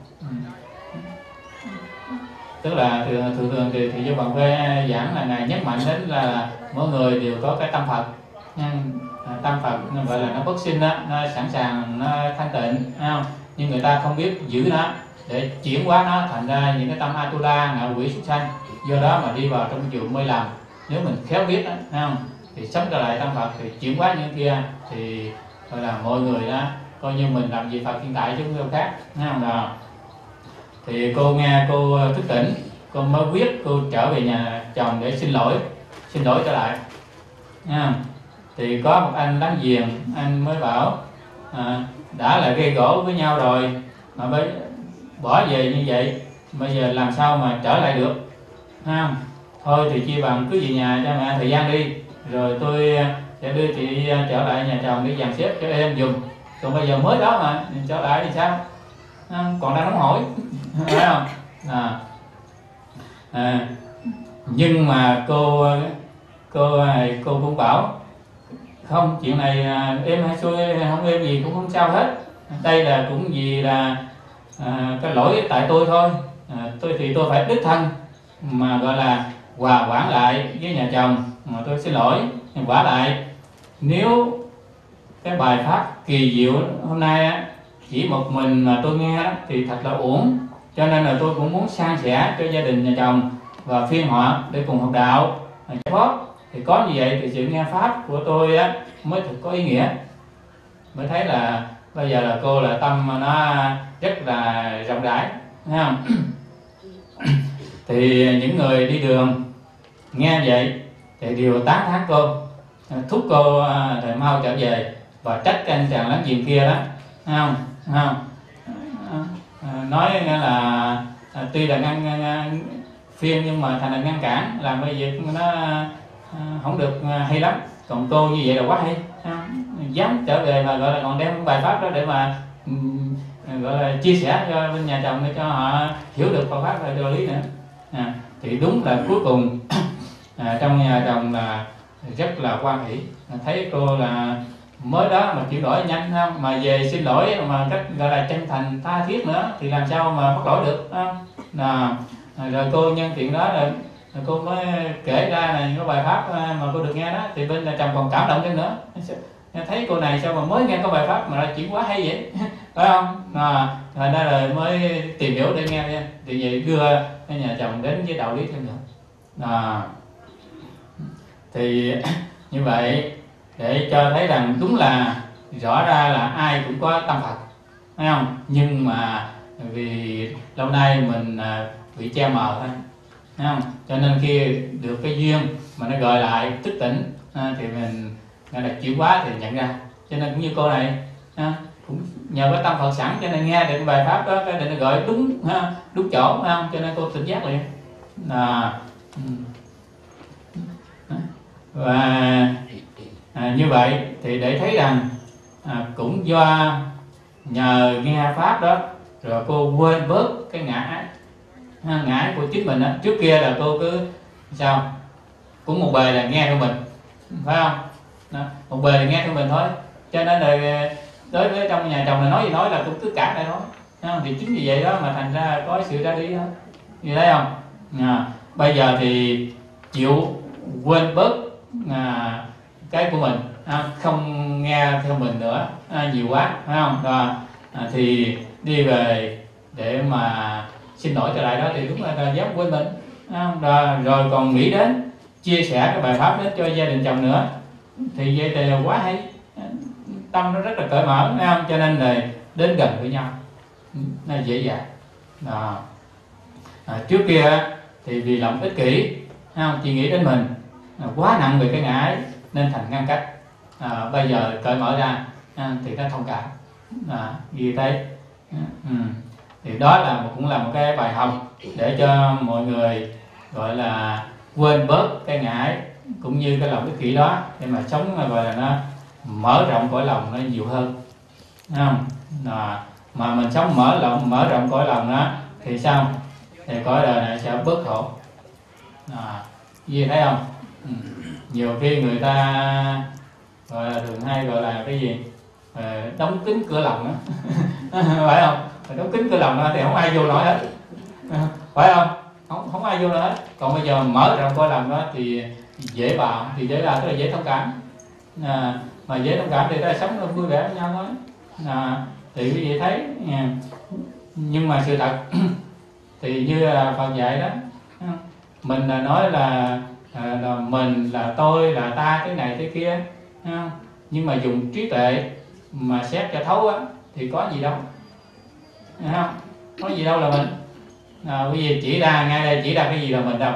Tức là thường thì thiền sư Bàn Phê giảng là ngài nhấn mạnh đến là mỗi người đều có cái tâm Phật, tâm Phật gọi là nó bất sinh đó, nó sẵn sàng, nó thanh tịnh, không? Nhưng người ta không biết giữ nó để chuyển hóa nó thành ra những cái tâm Atula, ngạ quỷ, súc sanh, do đó mà đi vào trong trường mê lầm. Nếu mình khéo biết đó, không? Thì sống trở lại tâm Phật thì chuyển hóa những kia, thì gọi là mọi người đó coi như mình làm gì Phật hiện tại chứ không khác, không? Đó. Thì cô nghe cô thức tỉnh, cô mới quyết cô trở về nhà chồng để xin lỗi trở lại, nha. Thì có một anh láng giềng, anh mới bảo đã là gây gỗ với nhau rồi mà bỏ về như vậy, bây giờ làm sao mà trở lại được, ha? Thôi thì chi bằng cứ về nhà cho mẹ thời gian đi, rồi tôi sẽ đưa chị trở lại nhà chồng để dàn xếp cho em dùng. Còn bây giờ mới đó mà trở lại thì sao, còn đang nóng hổi, phải không? Nhưng mà cô cũng bảo không, chuyện này em hay xuôi không em gì cũng không sao hết, đây là cũng vì là cái lỗi tại tôi thôi, tôi phải đích thân mà gọi là hòa quản lại với nhà chồng, mà tôi xin lỗi quả lại. Nếu cái bài pháp kỳ diệu hôm nay chỉ một mình mà tôi nghe thì thật là uổng, cho nên là tôi cũng muốn san sẻ cho gia đình nhà chồng và phiên họ để cùng học đạo thì có như vậy thì sự nghe pháp của tôi mới thực có ý nghĩa. Mới thấy là bây giờ là cô là tâm nó rất là rộng rãi, thấy không? Thì những người đi đường nghe vậy thì đều tán thán cô, thúc cô thời mau trở về và trách cái anh chàng láng giềng kia đó, thấy không? Nói là tuy là ngăn phiên nhưng mà thành là ngăn cản, làm cái việc nó không được hay lắm. Còn cô như vậy là quá hay, dám trở về và gọi là còn đem bài pháp đó để mà gọi là chia sẻ cho bên nhà chồng để cho họ hiểu được Phật pháp và đạo lý nữa. Thì đúng là cuối cùng trong nhà chồng là rất là hoan hỷ, thấy cô là mới đó mà chuyển đổi nhanh, không? Mà về xin lỗi mà cách gọi là chân thành tha thiết nữa thì làm sao mà bắt lỗi được, không? Rồi cô nhân tiện đó rồi cô mới kể ra là những cái bài pháp mà cô được nghe đó, thì bên nhà chồng còn cảm động thêm nữa, thấy cô này sao mà mới nghe có bài pháp mà lại chuyển quá hay vậy, phải không? Thành ra là mới tìm hiểu để nghe, thì vậy đưa cái nhà chồng đến với đạo lý thêm nữa. Thì Như vậy để cho thấy rằng đúng là rõ ra là ai cũng có tâm Phật, thấy không? Nhưng mà vì lâu nay mình bị che mờ thôi, thấy không? Cho nên khi được cái duyên mà nó gọi lại thức tỉnh thì mình gọi là chuyển hóa thì nhận ra. Cho nên cũng như cô này cũng nhờ có tâm Phật sẵn cho nên nghe được bài pháp đó, cái định gọi đúng đúng chỗ, thấy không? Cho nên cô tỉnh giác liền. Và như vậy thì để thấy rằng cũng do nhờ nghe pháp đó rồi cô quên bớt cái ngã của chính mình đó. Trước kia là cô cứ sao cũng một bề là nghe theo mình, phải không? Đó, một bề là nghe theo mình thôi, cho nên là đối với trong nhà chồng là nói gì nói là cũng cứ cãi lại thôi. Thì chính vì vậy đó mà thành ra có sự ra đi đó, như thấy không? Bây giờ thì chịu quên bớt cái của mình, không nghe theo mình nữa nhiều quá, phải không? Rồi thì đi về để mà xin lỗi trở lại đó thì đúng là dám quên mình, rồi còn nghĩ đến chia sẻ cái bài pháp đến cho gia đình chồng nữa, thì vậy thì quá hay, tâm nó rất là cởi mở, phải không? Cho nên là đến gần với nhau nó dễ dàng. Trước kia thì vì lòng ích kỷ, không chỉ nghĩ đến mình, quá nặng về cái ngã ấy, nên thành ngăn cách. Bây giờ cởi mở ra thì nó thông cảm, ghi thấy. Thì đó là cũng là một cái bài học để cho mọi người gọi là quên bớt cái ngã ấy, cũng như cái lòng ích kỷ đó, để mà sống gọi là nó mở rộng cõi lòng nó nhiều hơn, không? Mà mình sống mở rộng cõi lòng đó thì sao? Thì cõi đời này sẽ bớt khổ. Gì thấy không? Nhiều khi người ta gọi là thường hay gọi là cái gì đóng kín cửa lòng đó phải không? Đóng kín cửa lòng đó thì không ai vô nổi hết, phải không? Không ai vô nổi hết. Còn bây giờ mở rộng cõi lòng đó thì dễ vào, thì dễ là tức là dễ thông cảm. Mà dễ thông cảm thì ta sống vui vẻ với nhau thôi. Thì quý vị thấy, nhưng mà sự thật thì như là Phật dạy đó, mình là nói là mình là tôi là ta cái này thế kia, nhưng mà dùng trí tuệ mà xét cho thấu á thì có gì đâu, không có gì đâu là mình. Bây giờ chỉ ra ngay đây, chỉ ra cái gì là mình đâu.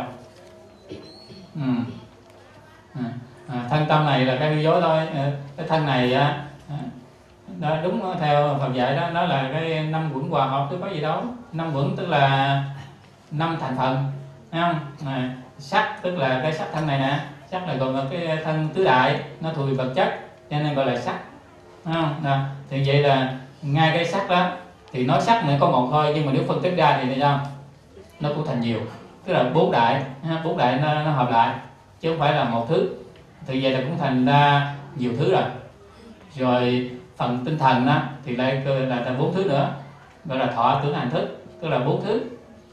Thân tâm này là cái hư dối thôi. Cái thân này đó, đúng theo Phật dạy đó, nó là cái 5 quẩn hòa hợp, chứ có gì đâu. 5 quẩn tức là 5 thành phần, thấy không? Sắc tức là cái sắc thân này nè, sắc là gồm cái thân tứ đại, nó thuộc về vật chất cho nên gọi là sắc, thấy không? Thì vậy là ngay cái sắc đó thì nói sắc này có một thôi, nhưng mà nếu phân tích ra thì sao? Nó cũng thành nhiều, tức là 4 đại, 4 đại nó hợp lại chứ không phải là một thứ. Thì vậy là cũng thành ra nhiều thứ rồi. Rồi phần tinh thần đó thì lại là 4 thứ nữa, gọi là thọ tưởng hành thức, tức là 4 thứ.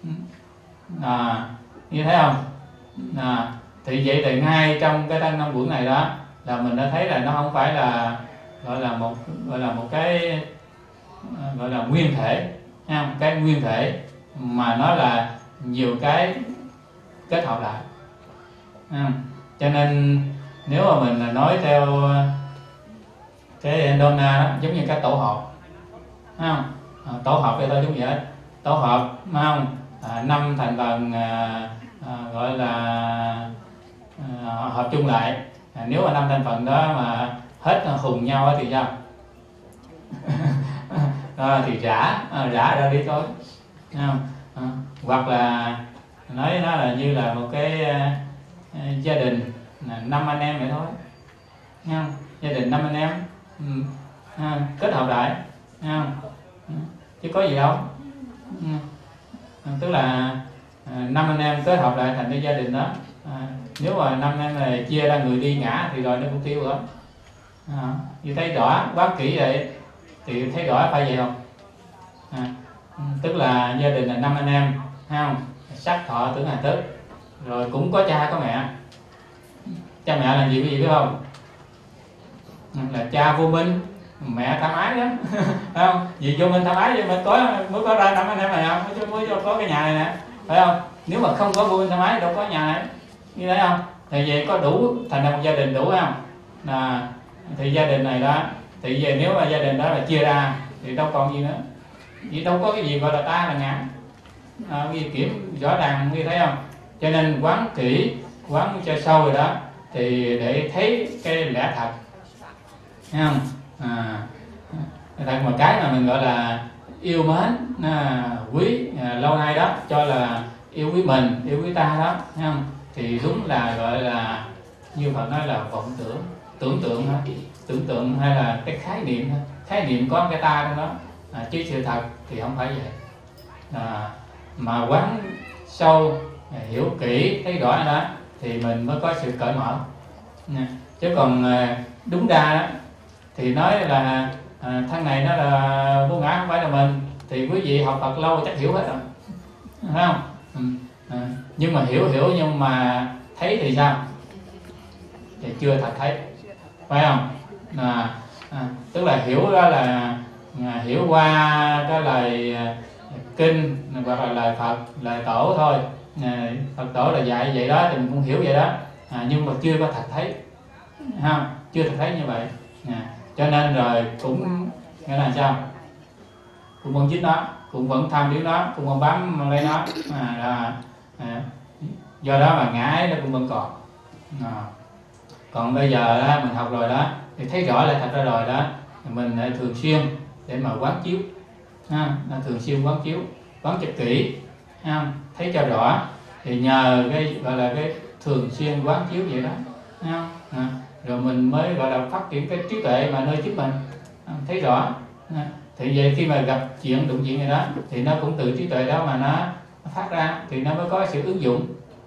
Như thấy không? Thì vậy thì ngay trong cái thân 5 quẩn này đó là mình đã thấy là nó không phải là gọi là một cái gọi là nguyên thể, không? Cái nguyên thể mà nó là nhiều cái kết hợp lại. Cho nên nếu mà mình nói theo cái Donna đó, giống như cái tổ hợp, không? Tổ hợp thì thôi giống vậy hết. Tổ hợp, không? 5 thành phần gọi là hợp chung lại. Nếu mà 5 thành phần đó mà hết hùng nhau thì sao? Thì rã ra đi thôi, không? Hoặc là nói nó là như là một cái gia đình 5 anh em vậy thôi, không? Gia đình 5 anh em kết hợp lại, không? Chứ có gì đâu. Tức là 5 anh em kết hợp lại thành cái gia đình đó. Nếu mà 5 anh em này chia ra người đi ngã thì rồi nó cũng tiêu rồi. Như thấy rõ quá kỹ vậy thì thấy rõ phải vậy không? Tức là gia đình là 5 anh em, không? Sắc thọ tưởng hành thức, rồi cũng có cha có mẹ. Cha mẹ là gì quý vị biết không? Là cha vô minh, mẹ tham ái đó phải không? Vì vô minh tham ái thì mới có ra 5 anh em này không? Mới có cái nhà này nè, phải không? Nếu mà không có vô minh tham ái đâu có nhà này, như thấy không? Thì vậy có đủ thành ra một gia đình đủ không? Thì gia đình này đó, thì về nếu mà gia đình đó là chia ra thì đâu còn gì nữa, vì đâu có cái gì gọi là ta là ngã. Ghi kiểm rõ ràng như thấy không? Cho nên quán kỹ, quán cho sâu rồi đó, thì để thấy cái lẽ thật, thấy không? Thật một cái mà mình gọi là yêu mến, quý lâu nay đó, cho là yêu quý mình, yêu quý ta đó, thấy không? Thì đúng là gọi là như Phật nói là vọng tưởng, tưởng tượng thôi, tưởng tượng hay là cái khái niệm thôi, khái niệm có cái ta trong đó, chứ sự thật thì không phải vậy. Mà quán sâu, hiểu kỹ, thấy rõ đó thì mình mới có sự cởi mở. Chứ còn đúng ra đó, thì nói là thằng này nó là vô ngã không phải là mình, thì quý vị học Phật lâu chắc hiểu hết rồi, phải không? Nhưng mà hiểu nhưng mà thấy thì sao? Thì chưa thật thấy, phải không? Tức là hiểu đó là hiểu qua cái lời kinh hoặc là lời Phật, lời tổ thôi. Phật tổ là dạy vậy đó thì mình cũng hiểu vậy đó, nhưng mà chưa có thật thấy, không? Chưa thật thấy như vậy. Cho nên rồi cũng nghĩa là sao? Cũng vẫn dính nó, cũng vẫn tham biến nó, cũng vẫn bám lấy nó, do đó mà ngã ấy nó cũng vẫn còn. Còn bây giờ đó, mình học rồi đó thì thấy rõ là thật ra rồi đó, mình thường xuyên để mà quán chiếu, thường xuyên quán chiếu, quán cho kỹ, thấy cho rõ, thì nhờ cái gọi là cái thường xuyên quán chiếu vậy đó, rồi mình mới gọi là phát triển cái trí tuệ mà nơi chính mình, thấy rõ. Thì vậy khi mà gặp chuyện đụng chuyện này đó thì nó cũng từ trí tuệ đó mà nó phát ra, thì nó mới có sự ứng dụng.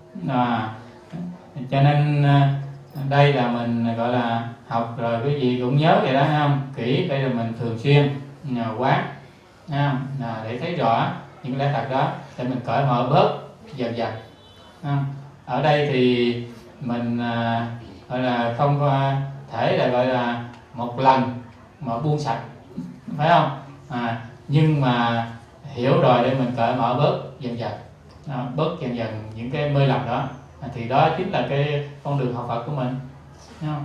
Cho nên đây là mình gọi là học rồi cái gì cũng nhớ vậy đó, không? Kỹ, đây là mình thường xuyên quán, để thấy rõ những lẽ thật đó, để mình cởi mở bớt dần dần. Ở đây thì mình gọi là không có thể là gọi là một lần mà buông sạch, phải không? Nhưng mà hiểu rồi để mình cởi mở bớt dần dần, bớt dần dần những cái mê lầm đó, thì đó chính là cái con đường học Phật của mình, thấy không?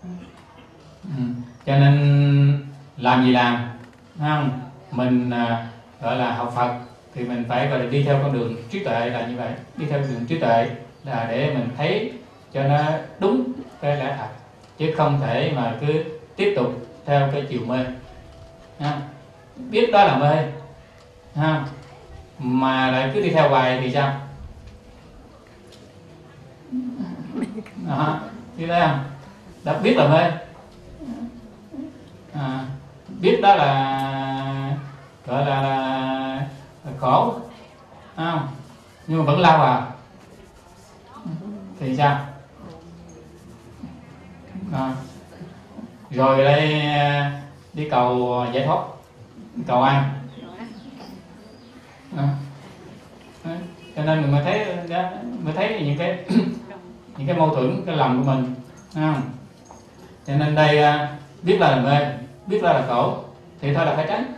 Cho nên làm gì làm, không? Mình gọi là học Phật thì mình phải gọi là đi theo con đường trí tuệ là như vậy. Đi theo đường trí tuệ là để mình thấy cho nó đúng cái lẽ thật, chứ không thể mà cứ tiếp tục theo cái chiều mê. Biết đó là mê, mà lại cứ đi theo hoài thì sao? Biết đấy không? Đã biết là mê, biết đó là gọi là khổ, không? Nhưng mà vẫn lao vào thì sao? Rồi đây đi cầu giải thoát, cầu an. Cho nên mình mới thấy những cái mâu thuẫn, cái lầm của mình, không? Cho nên đây biết là mê, biết là khổ thì thôi là phải tránh,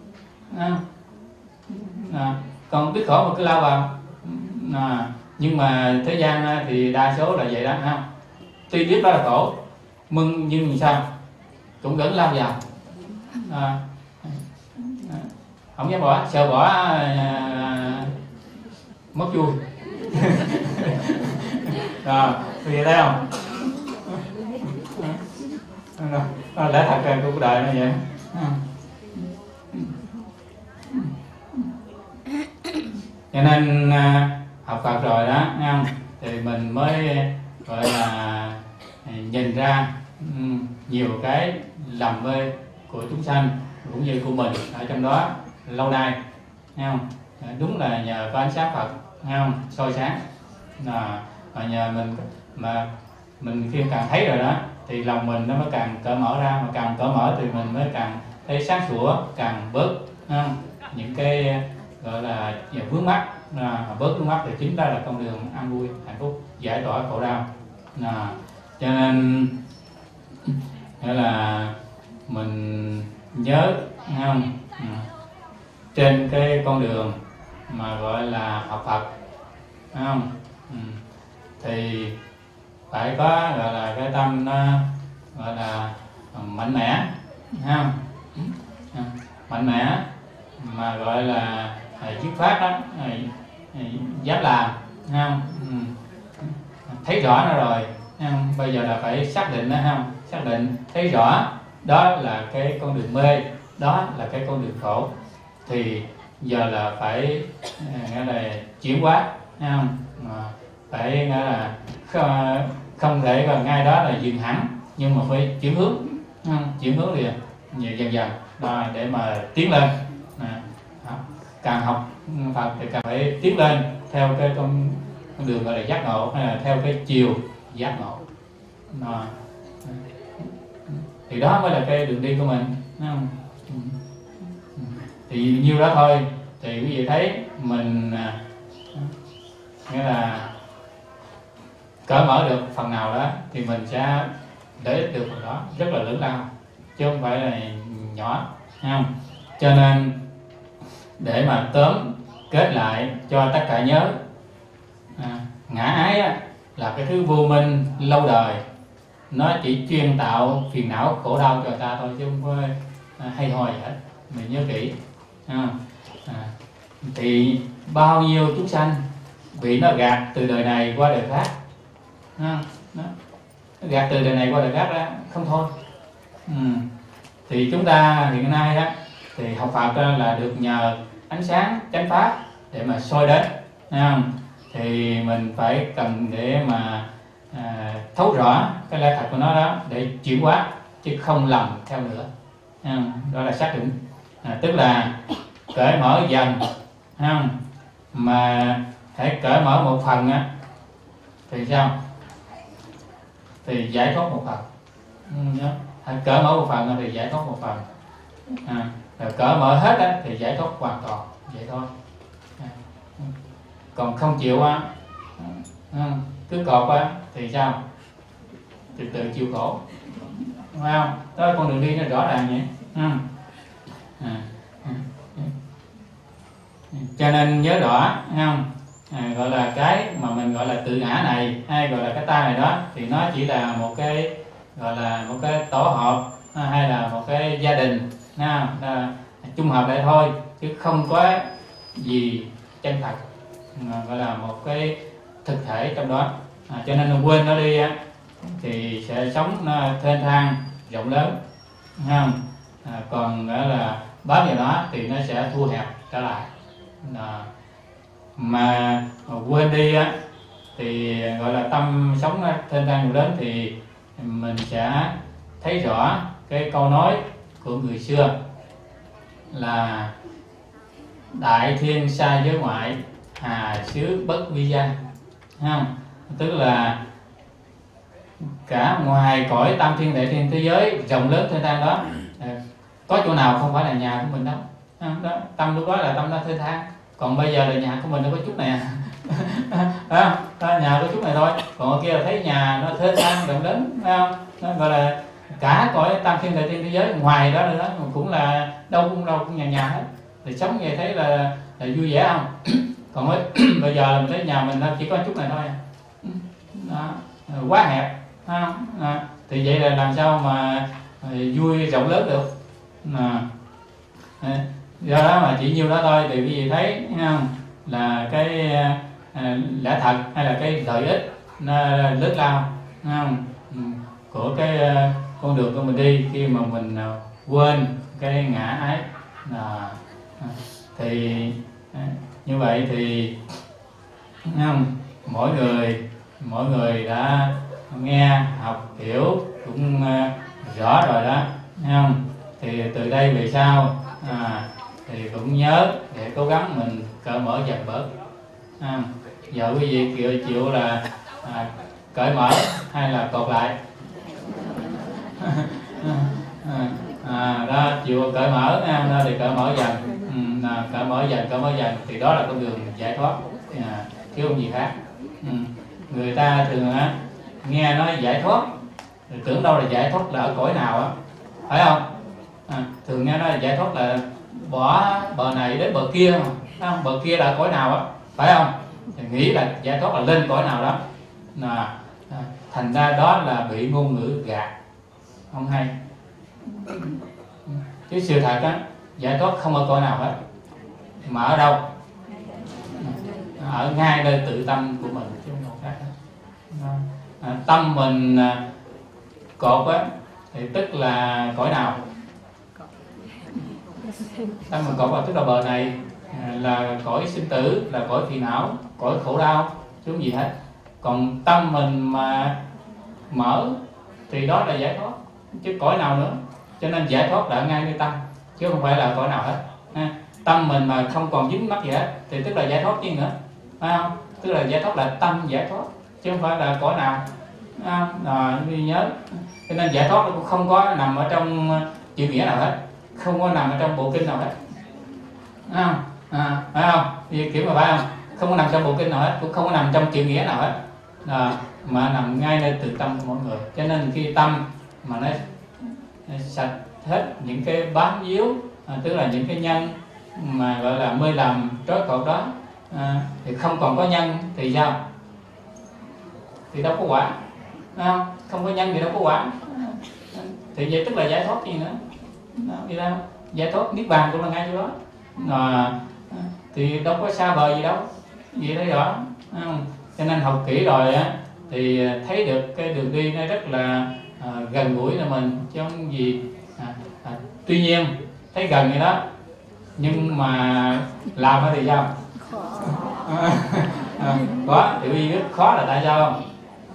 còn biết khổ mà cứ lao vào. Nhưng mà thế gian thì đa số là vậy đó, không? Tuy biết đó là khổ nhưng sao cũng vẫn lao vào, không dám bỏ, sợ bỏ mất vui. Thì thấy không? Lẽ thật cuộc đời nó vậy. Cho nên học Phật rồi đó, nghe không? Thì mình mới gọi là nhìn ra nhiều cái lầm mê của chúng sanh cũng như của mình ở trong đó lâu nay, nghe không? Đúng là nhờ có ánh sáng Phật, nghe không? Soi sáng, mà nhờ mình mà mình khi càng thấy rồi đó thì lòng mình nó mới càng cởi mở ra, mà càng cởi mở thì mình mới càng thấy sáng sủa, càng bớt những cái gọi là vướng mắc, bớt vướng mắc thì chính ra là con đường an vui, hạnh phúc, giải tỏa khổ đau. Cho nên nghĩa là mình nhớ, không? Trên cái con đường mà gọi là học Phật, không? Thì phải có gọi là cái tâm nó gọi là mạnh mẽ, ha, mạnh mẽ mà gọi là dứt khoát đó, dám làm, ha, thấy rõ nó rồi, ha. Bây giờ là phải xác định đó, ha, xác định thấy rõ đó là cái con đường mê, đó là cái con đường khổ, thì giờ là phải nghĩa là chuyển hóa, ha, phải nghĩa là không thể còn ngay đó là dừng hẳn, nhưng mà phải chuyển hướng, chuyển hướng liền dần dần rồi để mà tiến lên. Càng học Phật thì càng phải tiến lên theo cái con đường gọi là giác ngộ, hay là theo cái chiều giác ngộ. Thì đó mới là cái đường đi của mình, đúng không? Thì nhiêu đó thôi, thì quý vị thấy mình nghĩa là cởi mở được phần nào đó thì mình sẽ lợi ích được phần đó rất là lớn lao, chứ không phải là nhỏ, không? Cho nên để mà tóm kết lại cho tất cả nhớ, ngã ái là cái thứ vô minh lâu đời, nó chỉ chuyên tạo phiền não khổ đau cho ta thôi, chứ không có hay ho gì hết. Mình nhớ kỹ, thì bao nhiêu chúng sanh bị nó gạt từ đời này qua đời khác, nó gạt từ đời này qua đời khác đó, không thôi. Thì chúng ta hiện nay đó thì học Phật đó là được nhờ ánh sáng chánh pháp để mà soi đến, không? Thì mình phải cần để mà thấu rõ cái lẽ thật của nó đó để chuyển hóa, chứ không lầm theo nữa, đó là xác định, tức là cởi mở dần, không? Mà hãy cởi mở một phần á thì sao? Thì giải thoát một phần, hãy cởi mở một phần thì giải thoát một phần, rồi cởi mở hết á thì giải thoát hoàn toàn, vậy thôi. Còn không chịu á, cứ cọp á thì sao? Thì tự chịu khổ, phải không? Đó là con đường đi nó rõ ràng vậy. Cho nên nhớ rõ, không? Gọi là cái mà mình gọi là tự ngã này, hay gọi là cái ta này đó, thì nó chỉ là một cái gọi là một cái tổ hợp, hay là một cái gia đình, chung hợp lại thôi, chứ không có gì chân thật, gọi là một cái thực thể trong đó. Cho nên đừng quên nó đi á, thì sẽ sống nó thênh thang rộng lớn, không? Còn đó là bám vào nó thì nó sẽ thu hẹp trở lại. Mà quên đi á thì gọi là tâm sống thênh thang rộng lớn, thì mình sẽ thấy rõ cái câu nói của người xưa là đại thiên sa giới ngoại, hà xứ bất vi gia, không? Tức là cả ngoài cõi tam thiên đại thiên thế giới rộng lớn thênh thang đó, có chỗ nào không phải là nhà của mình đâu, đó, tâm lúc đó là tâm nó thênh thang. Còn bây giờ là nhà của mình nó có chút này nhà có chút này thôi, còn ở kia là thấy nhà nó thênh thang rộng lớn, không? Nó gọi là cả cõi tam thiên đại thiên thế giới ngoài đó nữa cũng là đâu cũng nhà hết, thì sống vậy thấy là vui vẻ không? Còn bây giờ mình thấy nhà mình chỉ có chút này thôi, đó, quá hẹp, không? Thì vậy là làm sao mà vui rộng lớn được? Do đó mà chỉ nhiêu đó thôi, thì quý vị thấy không? Là cái lẽ thật hay là cái lợi ích lớn lao, không? Của cái con đường của mình đi khi mà mình quên cái ngã ái, thì như vậy thì không? Mỗi người đã nghe học hiểu cũng rõ rồi đó, không? Thì từ đây về sau thì cũng nhớ để cố gắng mình cởi mở dần bớt. Giờ quý vị chịu là cởi mở hay là cột lại? Đó, chịu cởi mở đó thì cởi mở dần, cởi mở dần thì đó là con đường giải thoát, chứ không gì khác. Người ta thường nghe nói giải thoát thì tưởng đâu là giải thoát là ở cõi nào á, phải không? Thường nghe nói là giải thoát là bỏ bờ này đến bờ kia, mà không? Bờ kia là cõi nào á, phải không? Thì nghĩ là giải thoát là lên cõi nào đó. thành ra đó là bị ngôn ngữ gạt, không hay. Chứ sự thật á, giải thoát không ở cõi nào hết, mà ở đâu? Ở ngay nơi tự tâm của mình chứ không khác hết. Tâm mình cột á thì tức là cõi nào? Tâm mình cột vào tức là bờ này, là cõi sinh tử, là cõi phiền não, cõi khổ đau, chứ không gì hết. Còn tâm mình mà mở thì đó là giải thoát, chứ cõi nào nữa. Cho nên giải thoát là ngay nơi tâm, chứ không phải là cõi nào hết. Tâm mình mà không còn dính mắc gì hết thì tức là giải thoát chứ nữa, phải không? Tức là giải thoát là tâm giải thoát, chứ không phải là cõi nào. Đi nhớ. Cho nên giải thoát cũng không có nằm ở trong chữ nghĩa nào hết, không có nằm ở trong bộ kinh nào hết, phải không? Thì kiểu mà phải không? Không có nằm trong bộ kinh nào hết, cũng không có nằm trong chữ nghĩa nào hết, mà nằm ngay nơi tự tâm của mỗi người. Cho nên khi tâm mà nó sạch hết những cái bám víu, tức là những cái nhân mà gọi là mê lầm trói cột đó, thì không còn có nhân thì sao? Thì đâu có quả, không có nhân thì đâu có quả. Thì vậy tức là giải thoát gì nữa? Đi đâu? Giải thoát niết bàn cũng là ngay chỗ đó. Thì đâu có xa vời gì đâu, gì đấy rõ. Cho nên học kỹ rồi á thì thấy được cái đường đi nó rất là gần gũi là mình, chứ không gì. Tuy nhiên thấy gần vậy đó, nhưng mà làm thì sao? Khó. Tiểu Y rất khó là tại sao không?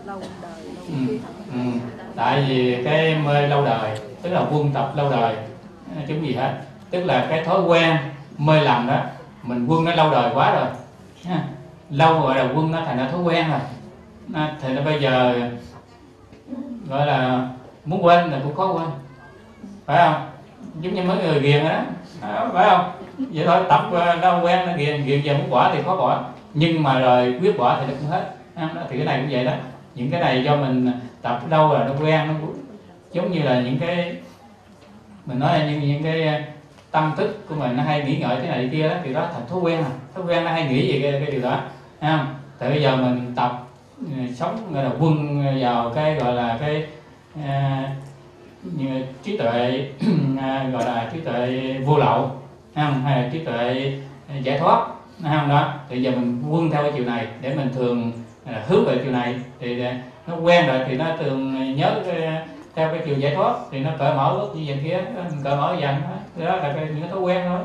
Tại vì cái mê lâu đời, tức là quân tập lâu đời, chứ gì hết. Tức là cái thói quen mê lầm đó, mình quân nó lâu đời quá rồi, lâu rồi là quân nó thành ra thói quen rồi. Thì nó bây giờ gọi là muốn quên là cũng khó quên, phải không? Giống như mấy người ghiền đó, phải không? Vậy thôi, tập lâu quen nó ghiền giờ muốn bỏ thì khó bỏ, nhưng mà rồi quyết bỏ thì nó cũng hết. Thì cái này cũng vậy đó, những cái này do mình tập lâu rồi nó quen, nó giống như là những cái mình nói là những cái tâm thức của mình nó hay nghĩ ngợi thế này thế kia đó, thì đó thành thói quen rồi. Thói quen nó hay nghĩ về cái điều đó, thấy không? Tại bây giờ mình tập sống gọi là quân vào cái gọi là cái như trí tuệ gọi là trí tuệ vô lậu, không? Hay là trí tuệ giải thoát, không? Đó thì giờ mình quân theo cái chiều này để mình thường hướng về chiều này, thì nó quen rồi thì nó thường nhớ theo cái chiều giải thoát, thì nó cởi mở bước như vậy kia, cởi mở dần thôi. Đó là những cái thói quen thôi,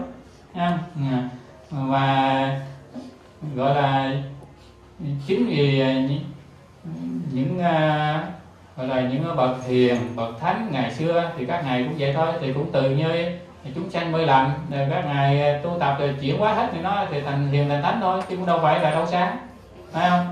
và gọi là chính vì những gọi là những bậc hiền, bậc thánh ngày xưa thì các ngài cũng vậy thôi, thì cũng từ như chúng sanh mê lầm, rồi các ngài tu tập rồi chuyển hóa hết thì nó thì thành hiền thành thánh thôi, chứ cũng đâu phải là đâu xa, phải không?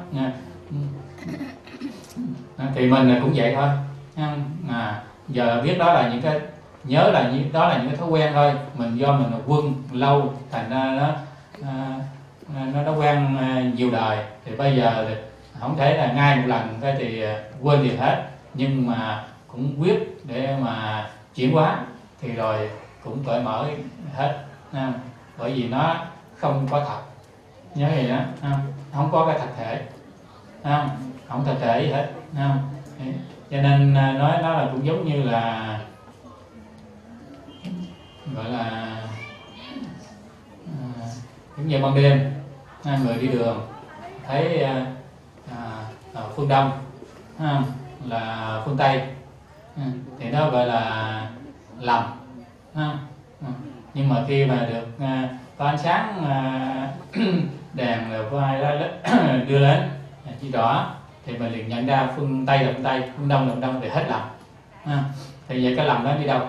Thì mình cũng vậy thôi. Giờ biết đó là những cái nhớ là đó là những cái thói quen thôi, mình do mình là quân lâu thành ra nó quen nhiều đời, thì bây giờ thì không thể là ngay một lần cái thì quên liền hết, nhưng mà cũng quyết để mà chuyển hóa thì rồi cũng cởi mở hết, bởi vì nó không có thật, nhớ gì đó, không có cái thật thể, không thật thể gì hết, cho nên nói nó là cũng giống như là gọi là giống như ban đêm người đi đường thấy phương Đông là phương Tây, thì nó gọi là lầm, nhưng mà khi mà được có ánh sáng đèn rồi có ai đó đưa lên chỉ rõ thì mình liền nhận ra phương Tây là phương Tây, phương Đông là phương Đông, thì hết lầm. Thì vậy cái lầm đó đi đâu?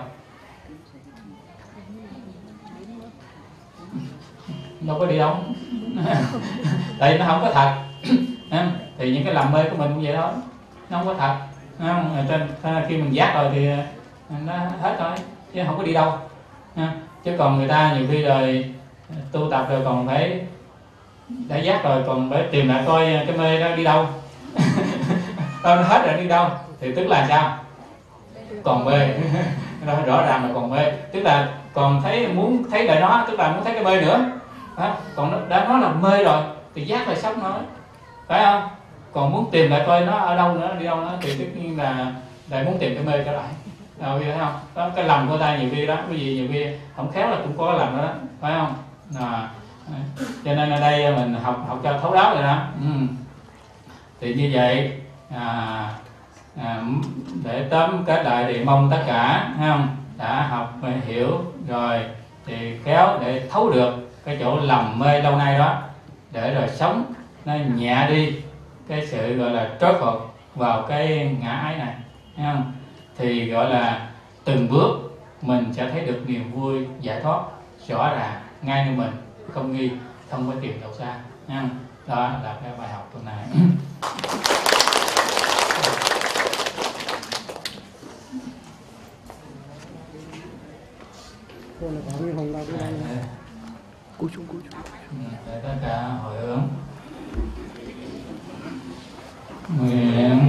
Đâu có đi đâu. Tại vì nó không có thật. Thì những cái lầm mê của mình cũng vậy đó, nó không có thật. Trên khi mình giác rồi thì nó hết rồi, chứ không có đi đâu. Chứ còn người ta nhiều khi rồi tu tập rồi còn phải đã giác rồi còn phải tìm lại coi cái mê đó đi đâu. Nó hết rồi đi đâu thì tức là sao? Còn mê. Rõ ràng là còn mê, tức là còn thấy muốn thấy lại nó, tức là muốn thấy cái mê nữa. Còn đã nói là mê rồi thì giác là sốc nói, phải không? còn muốn tìm lại coi nó ở đâu nữa, đi đâu nữa, thì tất nhiên là lại muốn tìm cái mê trở lại. Rồi thấy không? Đó, cái lầm của ta nhiều khi đó, cái gì nhiều khi không khéo là cũng có cái lầm đó, phải không? Cho nên ở đây mình học cho thấu đáo rồi đó. Thì như vậy để tóm kết lại thì mong tất cả, thấy không, đã học và hiểu rồi thì khéo để thấu được cái chỗ lầm mê lâu nay đó, để rồi sống nó nhẹ đi cái sự gọi là trói cột vào cái ngã ái này, thấy không? Thì gọi là từng bước mình sẽ thấy được niềm vui giải thoát rõ ràng ngay nơi mình, không nghi, không có tìm đâu xa, thấy không? Đó là cái bài học tuần này. Để tất cả hồi hướng nguyện